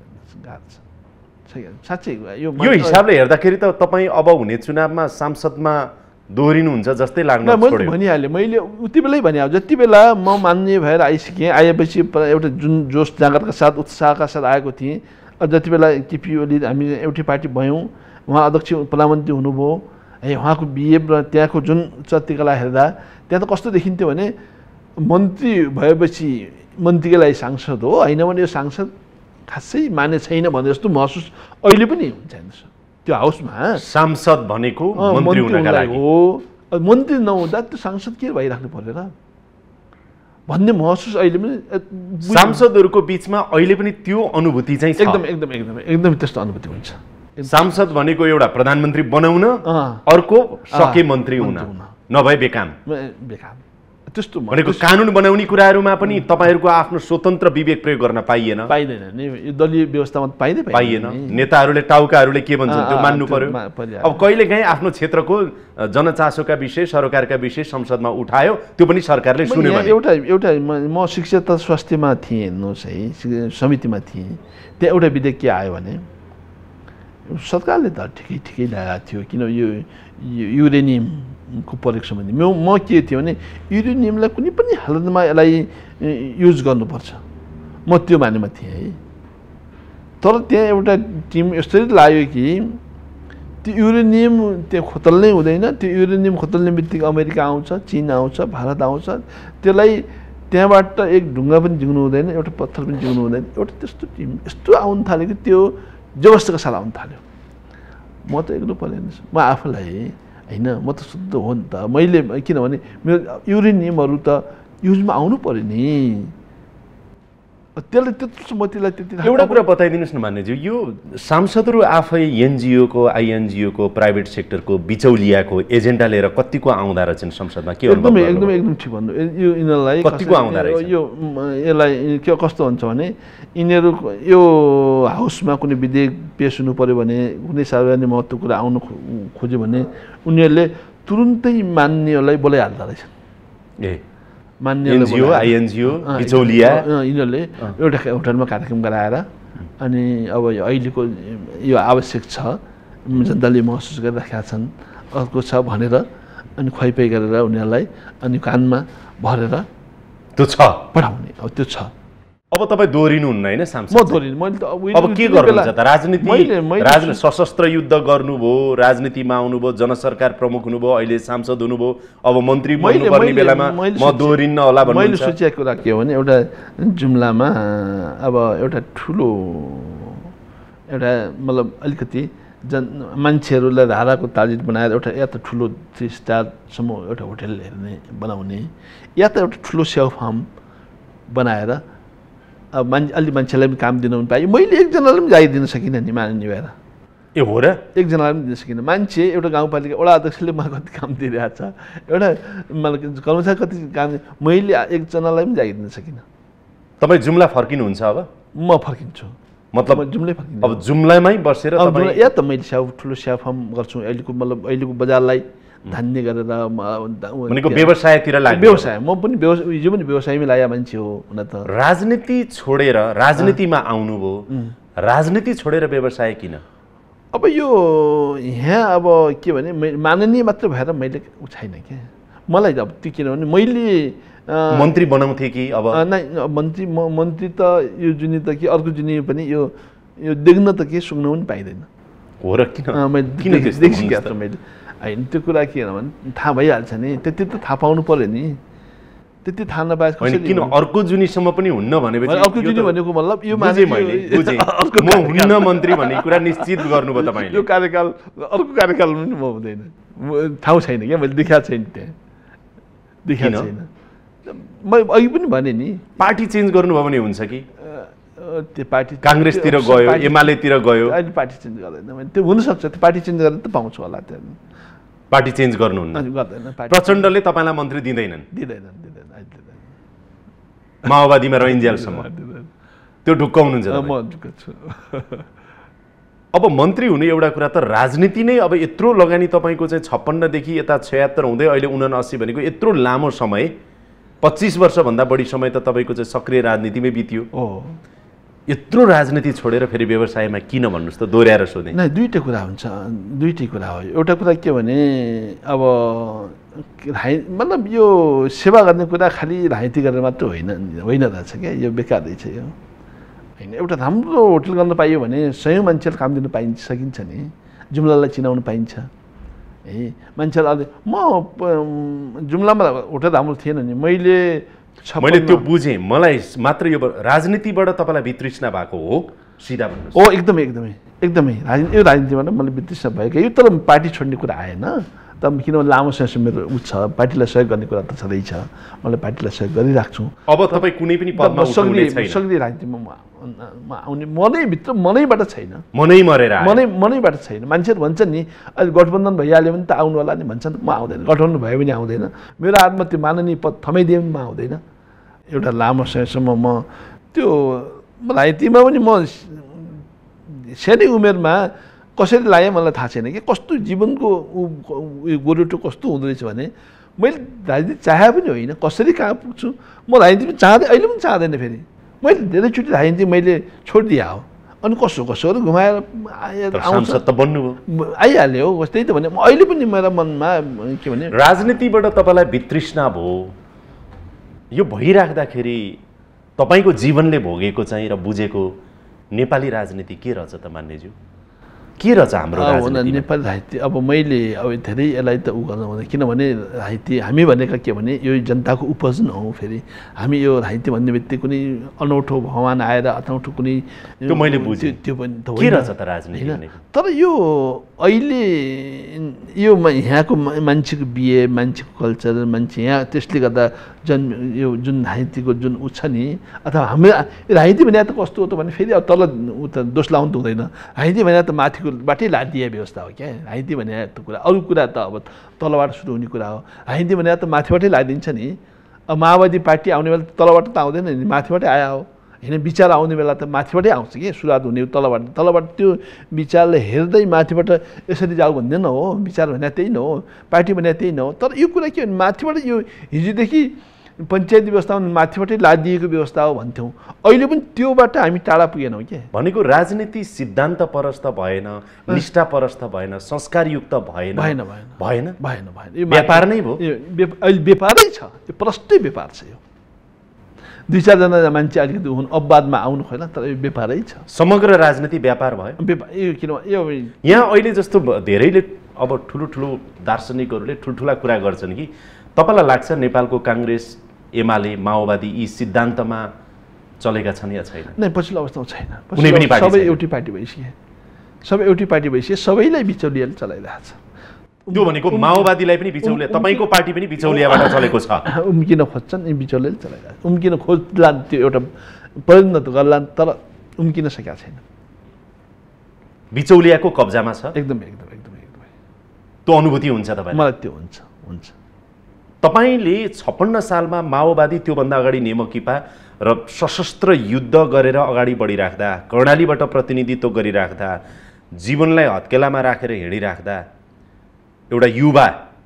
साँच्चै यो यो हिसाबले हेर्दाखेरि त तपाईँ अब हुने चुनावमा सांसदमा दोहोरिनुहुन्छ जस्तै लाग्न छोड्यो। भनिहालेँ मैले उति बेलै भनिहालेँ। जति बेला म मान्ने भएर आइसकेँ, आएपछि एउटा जुन जोस जाँगरका साथ उत्साहका साथ आएको थिएँ। जति बेला केपी ओली हामी एउटै पार्टी भयौँ, उहाँ अध्यक्ष प्रधानमन्त्री हुनुभयो है। उहाँको बिहेभ र त्यहाँको जुन चर्तिकला हेर्दा त्यहाँ त कस्तो देखिन्थ्यो भने मन्त्री भएपछि मन्त्रीकै लागि सांसद हो, होइन भने यो सांसद खासै माने छैन भने जस्तो महसुस अहिले पनि हुन्छ हेर्नुहोस्। त्यो हाउसमा सांसद भनेको मन्त्री हुनका लागि हो, मन्त्री नहुँदा त्यो सांसद के भइराख्नु पर्यो र भन्ने महसुस अहिले पनि सांसदहरूको बिचमा अहिले पनि त्यो अनुभूति चाहिँ छ। एकदम एकदम एकदम एकदम त्यस्तो अनुभूति हुन्छ। सांसद भनेको एउटा प्रधानमन्त्री बनाउन, अर्को सके मन्त्री हुन, नभए बेकाम बेकाम। त्यस्तो भनेको कानुन बनाउने कुराहरूमा पनि तपाईँहरूको आफ्नो स्वतन्त्र विवेक प्रयोग गर्न पाइएन पाइँदैन नि यो दलीय व्यवस्थामा पाइँदै पाइएन नेताहरूले टाउकाहरूले के भन्छन् त्यो मान्नु पर्यो अब कहिलेकाहीँ आफ्नो क्षेत्रको जनचासोका विषय सरकारका विषय संसदमा उठायो त्यो पनि सरकारले सुन्यो भने एउटा एउटा म शिक्षा तथा स्वास्थ्यमा थिएँ हेर्नुहोस् है समितिमा थिएँ त्यहाँ एउटा विधेयक के आयो भने सरकारले त ठिकै ठिकै ल्याएको थियो किन यो युरेनियमको प्रयोग सम्बन्धी म म के थियो भने युरेनियमलाई कुनै पनि हालतमा यसलाई युज गर्नुपर्छ म त्यो मानेमा थिएँ है तर त्यहाँ एउटा टिम यसरी लाग्यो कि त्यो युरेनियम त्यहाँ खोतल्नै हुँदैन त्यो युरेनियम खोतल्ने बित्तिकै अमेरिका आउँछ चीन आउँछ भारत आउँछ त्यसलाई त्यहाँबाट एक ढुङ्गा पनि जिग्नु हुँदैन एउटा पत्थर पनि जिग्नु हुँदैन एउटा त्यस्तो टिम यस्तो आउनु थाल्यो कि त्यो जबरजस्तीको साल आउनु थाल्यो म त एक्लो परेन म आफूलाई होइन म त शुद्ध हो नि त मैले किनभने मेरो युरेनियमहरू त युजमा आउनु पर्यो नि त्यसले त्यत्रो मतिलाई त्यति एउटा कुरा बताइदिनुहोस् न मान्यज्यू यो सांसदहरू आफै एनजिओको आइएनजिओको प्राइभेट सेक्टरको बिचौलियाको एजेन्डा लिएर कतिको आउँदा रहेछन् संसदमा के एकदमै एकदमै एकदम ठिक भन्नु यो यिनीहरूलाई कतिको आउँदा रहेछ यो यसलाई के कस्तो हुन्छ भने यिनीहरू यो हाउसमा कुनै विधेयक पेश हुनु पर्यो भने कुनै सार्वजनिक महत्त्व कुरा आउनु खोज्यो भने उनीहरूले तुरुन्तै मान्नेहरूलाई बोलाइहाल्दो रहेछन् ए एनजिओ आइएनजिओ बिचौलिया यिनीहरूले एउटा होटलमा कार्यक्रम गराएर अनि अब अहिलेको यो आवश्यक छ जनताले महसुस गरिराखेका छन् अर्को छ भनेर अनि खुवाइपाइ गरेर उनीहरूलाई अनि कानमा भरेर त्यो छ पठाउने अब त्यो छ अब तपाईँ दोहोरिनुहुन्न होइन सांसद म दोहोरिनु मैले त अब के गर्नुहुन्छ त राजनीति राजनीति सशस्त्र युद्ध गर्नुभयो राजनीतिमा आउनुभयो जनसरकार प्रमुख हुनुभयो अहिले सांसद हुनुभयो अब मन्त्री बन्नुपर्ने बेलामा म दोहोरिन्न होला भन्नुहुन्छ मैले सोचेको कुरा के हो भने एउटा जुम्लामा अब एउटा ठुलो एउटा मतलब अलिकति जन मान्छेहरूलाई धाराको ताजिद बनाएर एउटा या त ठुलो थ्री स्टारसम्म एउटा होटल हेर्ने बनाउने या त एउटा ठुलो स्याउ फार्म बनाएर अब मान्छे अलि मान्छेलाई पनि काम दिनु पनि पाएँ मैले एकजनालाई पनि जागिर दिन सकिनँ नि माननीय भएर ए हो र एकजनालाई पनि दिन सकिनँ मान्छे एउटा गाउँपालिका वडा अध्यक्षले मलाई कति काम दिइरहेको छ एउटा मलाई कर्मचारी कति काम मैले एकजनालाई पनि जागिर दिन सकिनँ तपाईँ जुम्ला फर्किनुहुन्छ अब म फर्किन्छु मतलब जुम्लै फर्किन्छु अब जुम्लामै बसेर या त मैले स्याउ ठुलो स्याउ फार्म गर्छु अहिलेको मतलब अहिलेको बजारलाई धान्य गरेर भनेको व्यवसायतिर लाग्यो व्यवसाय म पनि व्यवसाय हिजो पनि व्यवसायमै लागेको मान्छे हो हुन त राजनीति छोडेर राजनीतिमा आउनुभयो राजनीति छोडेर व्यवसाय किन अब यो यहाँ अब के भने माननीय मात्र भएर मैले छैन क्या मलाई अब त्यो किनभने मैले मन्त्री बनाउँथे कि अब नै मन्त्री म मन्त्री त यो जुनी त कि अर्को जुनी पनि यो यो देख्न त के सुन्न पनि पाइँदैन हो र किन मैले देखिसकेको छु मैले होइन त्यो कुरा के भने थाहा भइहाल्छ नि त्यति त थाहा पाउनु पर्यो नि त्यति थाहा नपाए किन अर्को जुनीसम्म पनि हुन्न भनेपछि अर्को जुनी भनेको मतलब यो बुझेँ मैले बुझेँ म हुन्न मन्त्री भन्ने कुरा निश्चित गर्नुभयो तपाईँले यो कार्यकाल अर्को कार्यकाल पनि म हुँदैन ठाउँ छैन क्या मैले देखाएको छैन त्यहाँ देखाएको छैन म अघि पनि भने नि पार्टी चेन्ज गर्नुभयो भने हुन्छ कि त्यो पार्टी काङ्ग्रेसतिर गयो एमालेतिर गयो अहिले पार्टी चेन्ज गर्दैन मैले त्यो हुनसक्छ त्यो पार्टी चेन्ज गरेर त पाउँछु होला त्यो पार्टी चेन्ज गर्नुहुन्न गर्दैन प्रचण्डले तपाईँलाई मन्त्री दिँदैनन् दिँदैनन् दिँदैन माओवादीमा रहिन्जेलसम्म त्यो ढुक्क हुनुहुन्छ म ढुक्क छु अब मन्त्री हुने एउटा कुरा त राजनीति नै अब यत्रो लगानी तपाईँको चाहिँ छप्पन्नदेखि यता छयत्तर हुँदै अहिले उनासी भनेको यत्रो लामो समय पच्चिस वर्षभन्दा बढी समय त तपाईँको चाहिँ सक्रिय राजनीतिमै बित्यो हो यत्रो राजनीति छोडेर फेरि व्यवसायमा किन भन्नुहोस् त दोहोऱ्याएर सोधेँ नै दुईवटा कुरा हुन्छ दुईटै कुरा हो एउटा कुरा के भने अब मतलब यो सेवा गर्ने कुरा खालि राजनीति गरेर मात्र होइन होइन रहेछ क्या यो बेकार रहेछ यो होइन एउटा राम्रो होटल गर्न पाइयो भने सयौँ मान्छेलाई काम दिन पाइन्छ सकिन्छ नि जुम्लालाई चिनाउनु पाइन्छ है मान्छेलाई म जुम्लामा होटल राम्रो थिएन नि मैले मैले त्यो बुझेँ मलाई मात्र यो राजनीतिबाट तपाईँलाई वितृष्णा भएको हो सिधा भन्नुहोस् हो एकदमै एकदमै एकदमै राजनीति यो राजनीतिबाट मलाई वितृष्णा भएको यो तर पार्टी छोड्ने कुरा आएन त किनभने लामो समयसम्म मेरो उ छ पार्टीलाई सहयोग गर्ने कुरा त छँदैछ मलाई पार्टीलाई सहयोग गरिराख्छु अब तपाईँ कुनै पनि पदमा उठ्नुहुने छैन सक्ने राजनीतिमा म आउने मनैभित्र मनैबाट छैन मनै मरेर मनै मनैबाट छैन मान्छेहरू भन्छन् नि अहिले गठबन्धन भइहाल्यो भने त आउनु होला नि भन्छन् म आउँदैन गठबन्धन भयो भने आउँदैन मेरो हातमा त्यो माननीय पद थमाइदियो भने म आउँदैन एउटा लामो समयसम्म म त्यो राजनीतिमा पनि म सानै उमेरमा कसरी लाग्यो मलाई थाहा छैन कि कस्तो जीवनको उयो गोरेटो कस्तो हुँदो रहेछ भने मैले राजनीति चाहे पनि होइन कसरी कहाँ पुग्छु म राजनीति पनि चाहँदै अहिले पनि चाहँदैन फेरि मैले धेरैचोटि राजनीति मैले छोडिदिएँ हो अनि कसो कसोहरू घुमाएर आउँछ त बन्नुभयो आइहाल्यो हो त्यही त भने अहिले पनि मेरो मनमा के भने राजनीतिबाट तपाईँलाई वितृष्णा भयो यो भइराख्दाखेरि तपाईँको जीवनले भोगेको चाहिँ र बुझेको नेपाली राजनीति के रहेछ त मान्यज्यू के रहेछ हाम्रो राजनीति नेपाली राजनीति अब मैले अब धेरै यसलाई त उ गर्नु हुँदैन किनभने राजनीति हामी भनेका के भने यो जनताको उपज न हो फेरि हामी यो राजनीति भन्ने बित्तिकै कुनै अनौठो भगवान आएर अनौठो कुनै त्यो मैले बुझेँ त्यो पनि त के रहेछ त राजनीति तर यो अहिले यो यहाँको मान्छेको बिहे मान्छेको कल्चर मान्छे यहाँ त्यसले गर्दा जन यो जुन राजनीतिको जुन उ छ नि अथवा हाम्रो राजनीति भने त कस्तो हो त भने फेरि अब तल उ त दोष लाउनु त हुँदैन राजनीति भने त माथिको बाटै लादिए व्यवस्था हो क्या राजनीति भने त कुरा अरू कुरा त अब तलबाट सुरु हुने कुरा हो राजनीति भने त माथिबाटै लादिन्छ नि अब माओवादी पार्टी आउने बेला तलबाट त आउँदैन नि माथिबाटै आयो हो होइन विचार आउने बेला त माथिबाटै आउँछ कि सुरुवात हुने तलबाट तलबाट त्यो विचारले हेर्दै माथिबाट यसरी जाऊ भन्दैन हो विचार भने त्यही न हो पार्टी भने त्यही न हो तर यो कुरा के भने माथिबाट यो हिजोदेखि पञ्चायत व्यवस्थामा माथिबाटै लादिएको व्यवस्था हो भन्थ्यौँ अहिले पनि त्योबाट हामी टाढा पुगेनौँ क्या भनेको राजनीति सिद्धान्त परस्त भएन निष्ठा परस्त भएन संस्कारयुक्त भएन भएन भएन भएन भएन यो व्यापार नै भयो अहिले व्यापारै छ यो प्रष्टै व्यापार छ यो दुई चारजना मान्छे अलिकति हुन् अपवादमा आउनु खोइन तर यो व्यापारै छ समग्र राजनीति व्यापार भयो व्यापार यो किन यो यहाँ अहिले जस्तो धेरैले अब ठुलो ठुलो दार्शनिकहरूले ठुल्ठुला कुरा गर्छन् कि तपाईँलाई लाग्छ नेपालको काङ्ग्रेस एमाले माओवादी यी सिद्धान्तमा चलेका छन् या छैन नै पछिल्लो अवस्थामा छैन कुनै पनि पार्टी सबै एउटै पार्टी भइसके सबै एउटै पार्टी भइसके सबैलाई बिचौलियाले चलाइरहेको छ त्यो भनेको माओवादीलाई पनि बिचौलिया तपाईँको पार्टी पनि बिचौलियाबाट चलेको छ उम्किन खोज्छन् यी बिचौलियाले चलाइरहेको उम्किन खोज्ला त्यो एउटा परिणत गर्ला तर उम्किन सकेका छैन बिचौलियाको कब्जामा छ एकदम एकदम एकदम एकदम त्यो अनुभूति हुन्छ तपाईँलाई मलाई त्यो हुन्छ हुन्छ तपाईँले छप्पन्न सालमा माओवादी त्योभन्दा अगाडि नेमकिपा र सशस्त्र युद्ध गरेर अगाडि बढिराख्दा कर्णालीबाट प्रतिनिधित्व गरिराख्दा जीवनलाई हत्केलामा राखेर हिँडिराख्दा एउटा युवा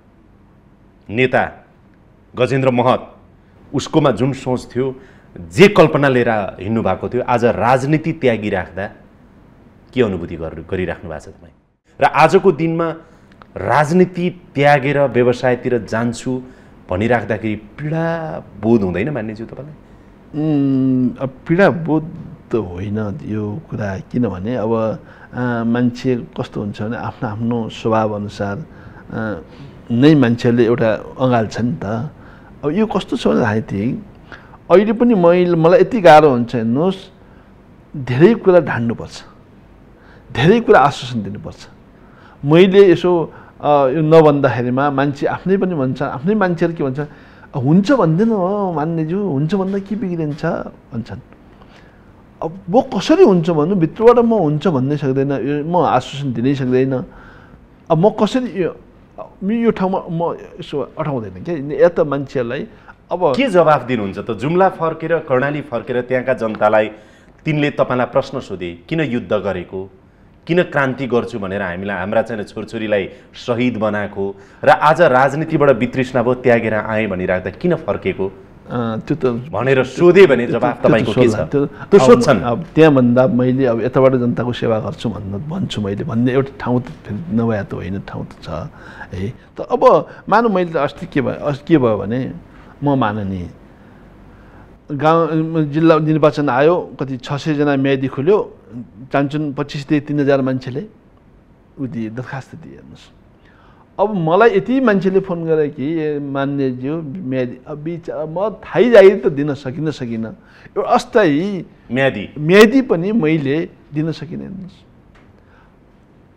नेता गजेन्द्र महत उसकोमा जुन सोच थियो जे कल्पना लिएर हिँड्नु भएको थियो आज राजनीति त्यागिराख्दा के अनुभूति गरिराख्नु भएको छ तपाईँ र आजको दिनमा राजनीति त्यागेर व्यवसायतिर जान्छु भनिराख्दाखेरि पीडा बोध हुँदैन मान्यज्यू तपाईँलाई अब पीडा बोध त होइन यो कुरा किनभने अब मान्छे कस्तो हुन्छ भने आफ्नो आफ्नो स्वभाव अनुसार नै मान्छेहरूले एउटा अँगाल्छ नि त अब यो कस्तो छ भने राजनीति अहिले पनि मैले मलाई यति गाह्रो हुन्छ हेर्नुहोस् धेरै कुरा ढाड्नुपर्छ धेरै कुरा आश्वासन दिनुपर्छ मैले यसो यो नभन्दाखेरिमा मान्छे आफ्नै पनि भन्छ आफ्नै मान्छेहरू के भन्छ हुन्छ भन्दैन हो मान्यज्यू हुन्छ भन्दा के बिग्रिन्छ भन्छन् अब म कसरी हुन्छ भन्नु भित्रबाट म हुन्छ भन्नै सक्दैन यो म आश्वासन दिनै सक्दैन अब म कसरी यो यो ठाउँमा म यसो अठाउँदैन क्या या त मान्छेहरूलाई अब के जवाफ दिनुहुन्छ त जुम्ला फर्केर कर्णाली फर्केर त्यहाँका जनतालाई तिनले तपाईँलाई प्रश्न सोधे किन युद्ध गरेको किन क्रान्ति गर्छु भनेर हामीलाई हाम्रा चाहिँ छोरछोरीलाई शहीद बनाएको र आज राजनीतिबाट वितृष्णा भयो त्यागेर आएँ भनिराख्दा किन फर्केको त्यो त भनेर सोधे भने जवाफ तपाईँको के छ त्यो सोध्छन् अब त्यहाँभन्दा मैले अब यताबाट जनताको सेवा गर्छु भन्न भन्छु मैले भन्ने एउटा ठाउँ त फेरि नभए त होइन ठाउँ त छ है त अब मानौँ मैले अस्ति के भयो अस्ति के भयो भने म माननीय गाउँ जिल्ला निर्वाचन आयो कति छ सयजना म्यादी खुल्यो चान्चुन पच्चिसदेखि तिन हजार मान्छेले उ दिए दरखास्त दिए हेर्नुहोस् अब मलाई यति मान्छेले फोन गरे कि मान्यज्यू म्यादी अब बिचरा म थाहै जागिर त दिन सकिन सकिनँ एउटा अस्थायी म्यादी म्यादी पनि मैले दिन सकिनँ हेर्नुहोस्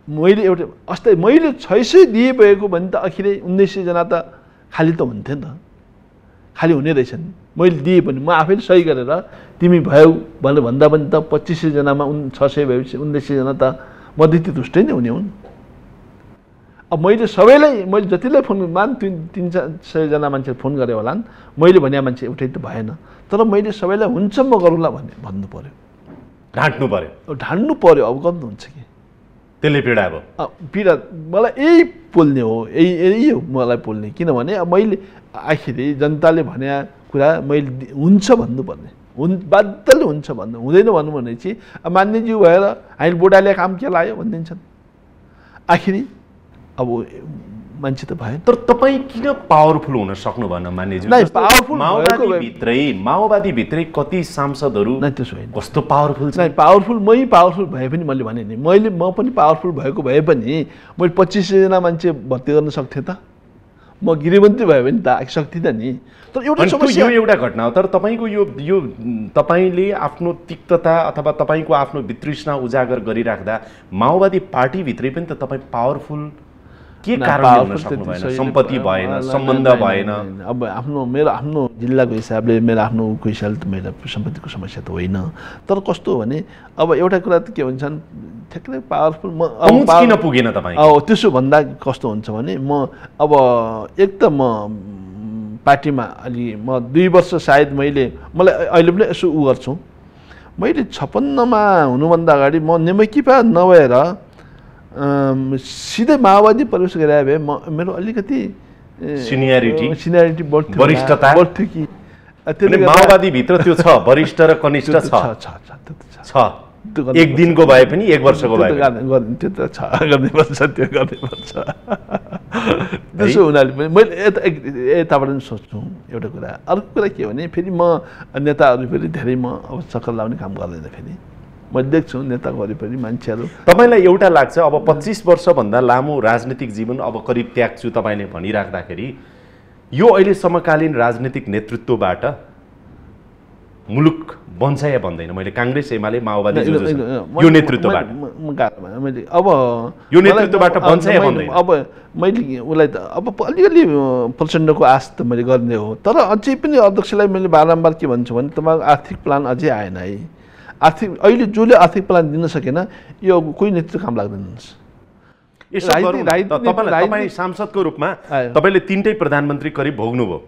मैले एउटा अस्ति मैले छ सय दिए भएको भने त अखिरै उन्नाइस सय जना त खाली त हुन्थ्यो नि त, खाली हुने रहेछन्। मैले दिएँ पनि म आफैले सही गरेर तिमी भयौ भनेर भन्दा पनि त पच्चिस सय जनामा उन छ सय भएपछि उन्नाइस सय जना त मध्येति दुष्टै नै हुने हुन्। अब मैले सबैलाई मैले जतिलाई फोन मान तिन तिन सयजना मान्छे फोन गरेँ होलान्, मैले भने मान्छे एउटै त भएन, तर मैले सबैलाई हुन्छ म गरौँला भन्ने भन्नु पर्यो, ढाँट्नु पर्यो। अब ढान्नु पर्यो, अब गर्नु हुन्छ कि त्यसले पीडा अब पीडा मलाई यही पोल्ने हो, यही यही हो मलाई पोल्ने। किनभने अब मैले आखिरी जनताले भने कुरा मैले हुन्छ भन्नुपर्ने, हुन् बाध्यले हुन्छ भन्नु हुँदैन भन्नु भने चाहिँ अब मान्यज्यू भएर हामी बुढाले काम के लाग्यो भनिदिन्छन्। आखिरी अब मान्छे त भयो। तर तपाईँ किन पावरफुल हुन सक्नु भएन मान्यज्यू? पावरफुल माओवादी भित्रै माओवादी भित्रै कति सांसदहरू त्यसो होइन, कस्तो पावरफुल छ? पावरफुल मै पावरफुल भए पनि मैले भने नि मैले म पनि पावरफुल भएको भए पनि मैले पच्चिस सयजना मान्छे भर्ती गर्न सक्थेँ त, म गृहमन्त्री भयो भने त सक्दिनँ नि। तर एउटा समस्या यो एउटा घटना हो, तर तपाईँको यो यो तपाईँले आफ्नो तिक्तता अथवा तपाईँको आफ्नो वितृष्णा उजागर गरिराख्दा माओवादी पार्टीभित्रै पनि त तपाईँ पावरफुल के कारणले हुन सक्नु भएन? सम्पत्ति भएन, सम्बन्ध भएन? अब आफ्नो मेरो आफ्नो जिल्लाको हिसाबले मेरो आफ्नो हिसाबले त मेरो सम्पत्तिको समस्या त होइन, तर कस्तो हो भने अब एउटा कुरा त के भन्छन् ठ्याक्कै पावरफुल म किन पुगेन तपाईँ? अब त्यसो भन्दा कस्तो हुन्छ भने म अब एक त म पार्टीमा अलि म दुई वर्ष सायद मैले मलाई अहिले पनि यसो उ गर्छु, मैले छप्पन्नमा हुनुभन्दा अगाडि म नेमकिपा नभएर सिधै माओवादी प्रवेश गरे भए म मेरो अलिकति सिनियरिटी सिनियरिटी बढ्थ्यो, वरिष्ठता बढ्थ्यो कि माओवादी भित्र त्यो छ, वरिष्ठ र कनिष्ठ छ। एक दिनको भए पनि एक वर्षको भए पनि त्यो त छ, गर्नुपर्छ, त्यो गर्नुपर्छ। त्यसो हुनाले मैले यता यताबाट पनि सोच्छु एउटा कुरा। अर्को कुरा के भने फेरि म नेताहरू फेरि धेरै म अब चक्कर लाउने काम गर्दैन, फेरि म देख्छु नेता वरिपरि मान्छेहरू। तपाईँलाई एउटा लाग्छ अब पच्चिस वर्षभन्दा लामो राजनीतिक जीवन अब करिब त्याग्छु तपाईँले भनिराख्दाखेरि यो अहिले समकालीन राजनीतिक नेतृत्वबाट मुलुक बन्छ या बन्दैन? मैले काङ्ग्रेस एमाले माओवादी यो नेतृत्वबाट अब यो नेतृत्वबाट बन्छ या बन्दैन? अब मैले उसलाई त अब अलिअलि प्रचण्डको आश त मैले गर्ने हो, तर अझै पनि अध्यक्षलाई मैले बारम्बार के भन्छु भने तपाईँको आर्थिक प्लान अझै आएन है। आर्थिक अहिले जसले आर्थिक प्लान दिन सकेन यो कोही नेतृत्व काम लाग्दैन। तपाईँ सांसदको रूपमा तपाईँले तिनटै प्रधानमन्त्री करिब भोग्नुभयो,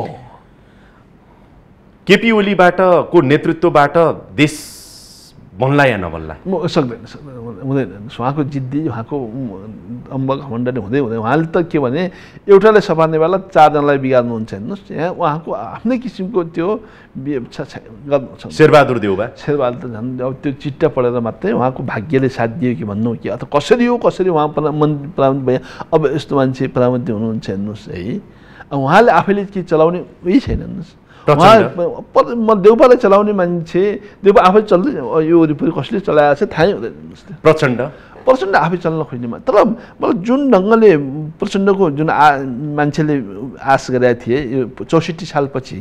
केपी ओलीबाट को नेतृत्वबाट देश बन्ला या नबन्ला? म सक्दैन सक्दैन हुँदैन। उहाँको जिद्दी उहाँको अम्ब घमण्डले हुँदै हुँदै उहाँले त के भने एउटालाई सपार्ने बेला चारजनालाई बिगार्नुहुन्छ हेर्नुहोस्। यहाँ उहाँको आफ्नै किसिमको त्यो शेरबहादुर देउबा शेरबहादुर त झन् अब त्यो चिट्टा पढेर मात्रै उहाँको भाग्यले साथ दियो कि भन्नु कि अथवा कसरी हो कसरी उहाँ मन्त्री प्रधानमन्त्री भए। अब यस्तो मान्छे प्रधानमन्त्री हुनुहुन्छ हेर्नुहोस् है, उहाँले आफैले के चलाउने उही छैन हेर्नुहोस्। म देउपालाई चलाउने मान्छे देउपा आफै चल्दै यो वरिपरि कसले चलाएको छ थाहै हुँदैन। प्रचण्ड प्रचण्ड आफै चल्न खोज्नेमा, तर मलाई जुन ढङ्गले प्रचण्डको जुन आ मान्छेले आश गरेका थिए यो चौसठी सालपछि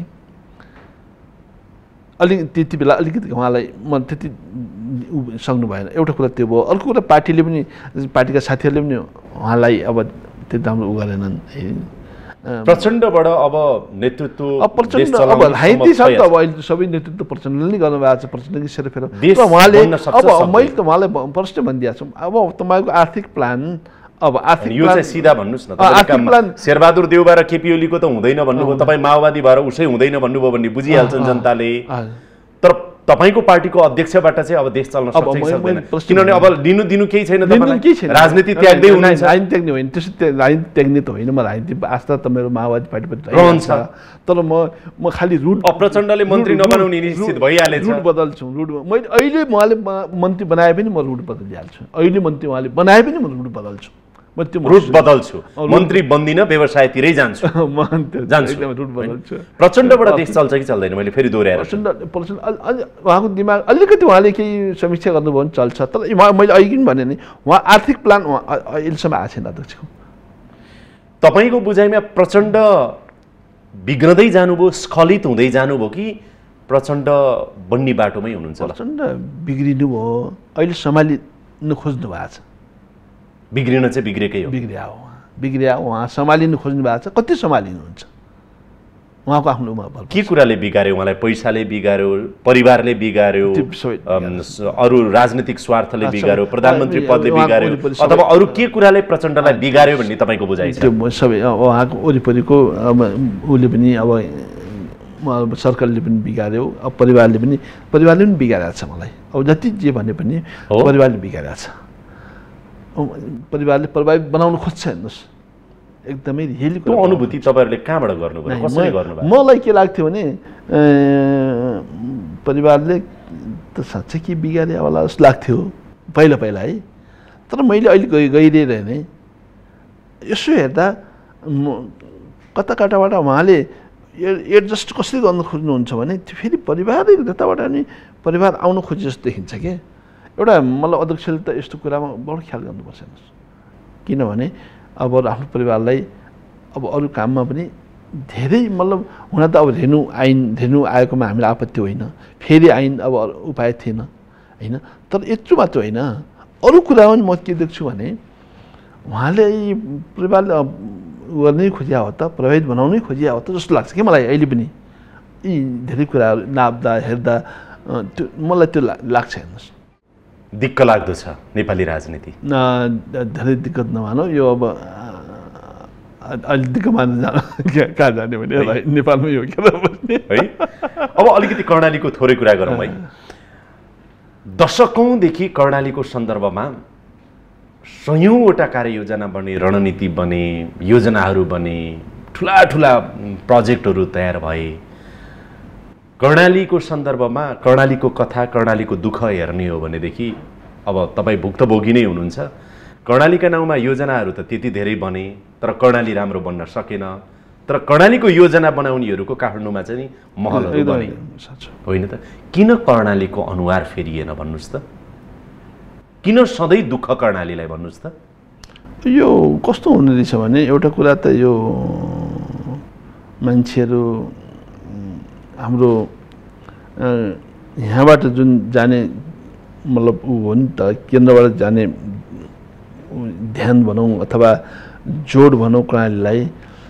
अलिक त्यति बेला अलिकति उहाँलाई म त्यति सक्नु भएन। एउटा कुरा त्यो भयो। अर्को कुरा पार्टीले पनि पार्टीका साथीहरूले पनि उहाँलाई अब त्यति राम्रो उ गरेनन्। प्रचण्डबाट अब नेतृत्व प्रचण्ड अब हाइती छ नि त, अब अहिले सबै नेतृत्व प्रचण्डले नै गर्नुभएको छ। प्रचण्डकै सेरोफेरो उहाँले अब मैले त उहाँलाई प्रश्न भनिदिएको छु अब तपाईँको आर्थिक प्लान अब आर्थिक यो चाहिँ सिधा भन्नुहोस् न, आर्थिक प्लान शेरबहादुर देउबा र केपी ओलीको त हुँदैन भन्नुभयो, तपाईँ माओवादी भएर उसै हुँदैन भन्नुभयो भन्ने बुझिहाल्छन् जनताले। तर तपाईँको पार्टीको अध्यक्षबाट चाहिँ अब देश चल्न सक्छ कि सक्दैन? किनभने अब लिनु दिनु केही छैन, राजनीति त्याग्दै हुनुहुन्छ। राजनीति त्याग्ने होइन, त्यसो राजनीति त्याग्ने त होइन। म राजनीति आस्था त मेरो माओवादी पार्टीपट्टि रहन्छ, तर म म खालि रुट प्रचण्डले मन्त्री नबनाउने निश्चित भइहालेछ। रुट बदल्छु, रुट मैले अहिले उहाँले मन्त्री बनाए पनि म रुट बदलिहाल्छु। अहिले मन्त्री उहाँले बनाए पनि म रुट बदल्छु, म त्यो रुट बदल्छु, मन्त्री बन्दिन व्यवसायतिरै जान्छु जान्छु रुट बदल्छु। प्रचण्डबाट देश चल्छ कि चल्दैन? मैले फेरि दोहोऱ्याएर प्रचण्ड प्रचण्ड उहाँको दिमाग अलिकति उहाँले केही समीक्षा गर्नुभयो भने चल्छ, तर मैले अहिले पनि भने नि उहाँ आर्थिक प्लान अहिलेसम्म आएको छैन अध्यक्षको। तपाईँको बुझाइमा प्रचण्ड बिग्रदै जानुभयो, स्खलित हुँदै जानुभयो कि प्रचण्ड बन्ने बाटोमै हुनुहुन्छ? प्रचण्ड बिग्रिनु भयो, अहिले सम्हालिनु खोज्नु भएको छ। बिग्रिन चाहिँ बिग्रेकै हो बिग्रिया हो बिग्रिया उहाँ सम्हालिनु खोज्नु भएको छ कति सम्हालिनुहुन्छ उहाँको आफ्नो उमा के कुराले बिगार्यो उहाँलाई पैसाले बिगार्यो परिवारले बिगार्यो अरू राजनीतिक स्वार्थले बिगार्यो प्रधानमन्त्री पदले बिगार्यो अथवा अरू के कुराले प्रचण्डलाई बिगार्यो भन्ने तपाईँको बुझाइ छ त्यो सबै उहाँको वरिपरिको उसले पनि अब सरकारले पनि बिगार्यो अब परिवारले पनि परिवारले पनि बिगारेको छ मलाई अब जति जे भने पनि परिवारले बिगारेको छ परिवारले प्रभावित बनाउन खोज्छ हेर्नुहोस् एकदमै हेली त्यो अनुभूति तपाईँहरूले कहाँबाट गर्नुभयो कसरी गर्नुभयो मलाई के लाग्थ्यो भने परिवारले त साँच्चै के बिगारे होला जस्तो लाग्थ्यो पहिला पहिला है तर मैले अहिले गइ गइरहेर नै यसो हेर्दा कता कताबाट उहाँले एडजस्ट कसरी गर्न खोज्नुहुन्छ भने त्यो फेरि परिवारैबाट नि परिवार आउन खोजे जस्तो देखिन्छ क्या एउटा मलाई अध्यक्षले त यस्तो कुरामा बडो ख्याल गर्नुपर्छ किनभने अब आफ्नो परिवारलाई अब अरू काममा पनि धेरै मतलब हुन त अब रेणु ऐन रेणु आएकोमा हामीलाई आपत्ति होइन फेरि ऐन अब उपाय थिएन होइन तर यत्रो मात्र होइन अरू कुरा पनि म के देख्छु भने उहाँले परिवारले गर्नै खोजिया हो त प्रभावित बनाउनै खोजिया हो त जस्तो लाग्छ कि मलाई अहिले पनि यी धेरै कुराहरू नाप्दा हेर्दा त्यो मलाई त्यो लाग्छ हेर्नुहोस् दिक्क लाग्दो छ नेपाली राजनीति धेरै दिक्कत नमानौ यो अब अहिले दिक्क मान्न जानु कहाँ जाने भने नेपालमै हो क्या बस्ने है अब अलिकति कर्णालीको थोरै कुरा गरौँ है दशकौँदेखि कर्णालीको सन्दर्भमा सयौँवटा कार्ययोजना बने रणनीति बने योजनाहरू बने ठुला ठुला प्रोजेक्टहरू तयार भए कर्णालीको सन्दर्भमा कर्णालीको कथा कर्णालीको दुःख हेर्ने हो भनेदेखि अब तपाईँ भुक्तभोगी नै हुनुहुन्छ कर्णालीका नाउँमा योजनाहरू त त्यति धेरै बने तर कर्णाली राम्रो बन्न सकेन तर कर्णालीको योजना बनाउनेहरूको काठमाडौँमा चाहिँ महलहरू बने होइन त किन कर्णालीको अनुहार फेरिएन भन्नुहोस् त किन सधैँ दुःख कर्णालीलाई भन्नुहोस् त यो कस्तो हुने रहेछ भने एउटा कुरा त यो मान्छेहरू हाम्रो यहाँबाट जुन जाने मतलब ऊ हो नि त केन्द्रबाट जाने ध्यान भनौँ अथवा जोड भनौँ कर्णालीलाई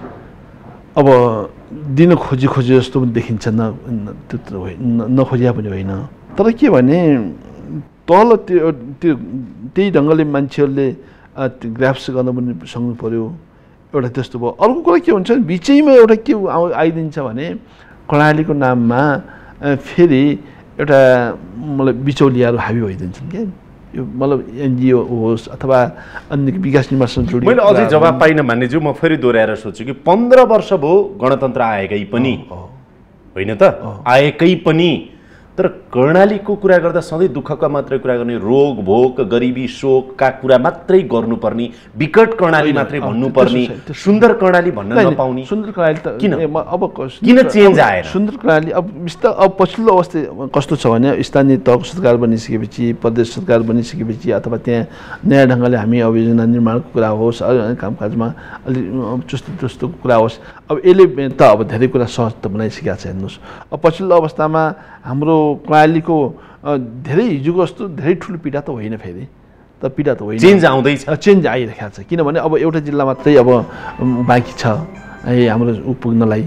अब दिन खोजी खोजे जस्तो पनि देखिन्छ न त्यो नखोजिया पनि होइन तर के भने तल त्यो त्यो त्यही ढङ्गले मान्छेहरूले ग्राफ्स गर्न पनि सक्नु पर्यो एउटा त्यस्तो भयो अर्को कुरा के हुन्छ भने बिचैमा एउटा के आइदिन्छ भने कर्णालीको नाममा फेरि एउटा मतलब बिचौलियाहरू हाबी भइदिन्छन् क्या यो मतलब एनजिओ होस् अथवा अन्य विकास निर्माणसँग जोडिएको मैले अझै जवाब पाइनँ मान्यज्यू म फेरि दोहोऱ्याएर सोध्छु कि पन्ध्र वर्ष भयो गणतन्त्र आएकै पनि होइन त आएकै पनि तर कर्णालीको कुरा गर्दा सधैँ दुःखका मात्रै कुरा गर्ने रोग भोग गरिबी शोकका कुरा मात्रै गर्नुपर्ने विकट कर्णाली मात्रै भन्नुपर्ने सुन्दर कर्णाली भन्न नपाउने सुन्दर कर्णाली त किन अब किन चेन्ज आएर सुन्दर कर्णाली अब बिस्तार अब पछिल्लो अवस्था कस्तो छ भने स्थानीय तहको सरकार बनिसकेपछि प्रदेश सरकार बनिसकेपछि अथवा त्यहाँ नयाँ ढङ्गले हामी अब योजना निर्माणको कुरा होस् कामकाजमा अलिक चुस्त चुस्तोको कुरा होस् अब यसले त अब धेरै कुरा सहज त बनाइसकेको छ हेर्नुहोस् अब पछिल्लो अवस्थामा हाम्रो कर्णालीको धेरै हिजोको जस्तो धेरै ठुलो पीडा त होइन फेरि त पीडा त होइन चेन्ज आउँदैछ चेन्ज आइरहेको छ किनभने अब एउटा जिल्ला मात्रै अब बाँकी छ है हाम्रो ऊ पुग्नलाई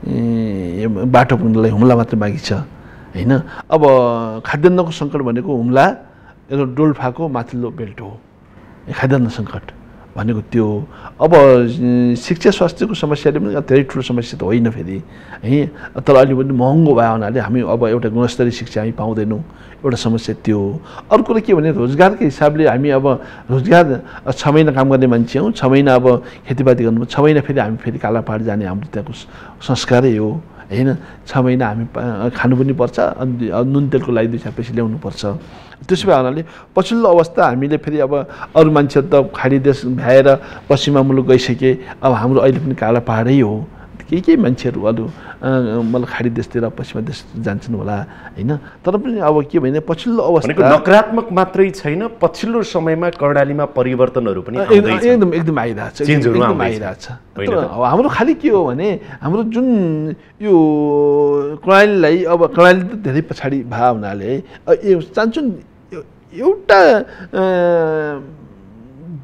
बाटो पुग्नलाई हुम्ला मात्रै बाँकी छ होइन अब खाद्यान्नको सङ्कट भनेको हुम्ला एउटा डोल्फाको माथिल्लो बेल्ट हो खाद्यान्न सङ्कट भनेको त्यो अब शिक्षा स्वास्थ्यको समस्याले पनि धेरै ठुलो समस्या त होइन फेरि है तर अलि पनि महँगो भयो हुनाले हामी अब एउटा गुणस्तरीय शिक्षा हामी पाउँदैनौँ एउटा समस्या त्यो हो अर्को कुरा के भने रोजगारको हिसाबले हामी अब रोजगार छ महिना काम गर्ने मान्छे हौँ छ महिना अब खेतीपाती गर्नु छ महिना फेरि हामी फेरि काला पहाड जाने हाम्रो त्यहाँको संस्कारै हो होइन छ महिना हामी खानु पनि पर्छ अनि नुन तेलको लागि दुई चार पैसा ल्याउनु पर्छ त्यसो भए हुनाले पछिल्लो अवस्था हामीले फेरि अब अरू मान्छेहरू त खाडी देश भ्याएर पश्चिमा मुलुक गइसके अब हाम्रो अहिले पनि काला पहाडै हो केही केही मान्छेहरू अरू मतलब खाडी देशतिर पश्चिमा देश जान्छन् होला होइन तर पनि अब के भने पछिल्लो अवस्था नकारात्मक मात्रै छैन पछिल्लो समयमा कर्णालीमा परिवर्तनहरू पनि एकदम एकदम आइरहेछ एकदम आइरहेछ हाम्रो खालि के हो भने हाम्रो जुन यो कर्णालीलाई अब कर्णाली त धेरै पछाडि भए हुनाले चाहन्छौँ एउटा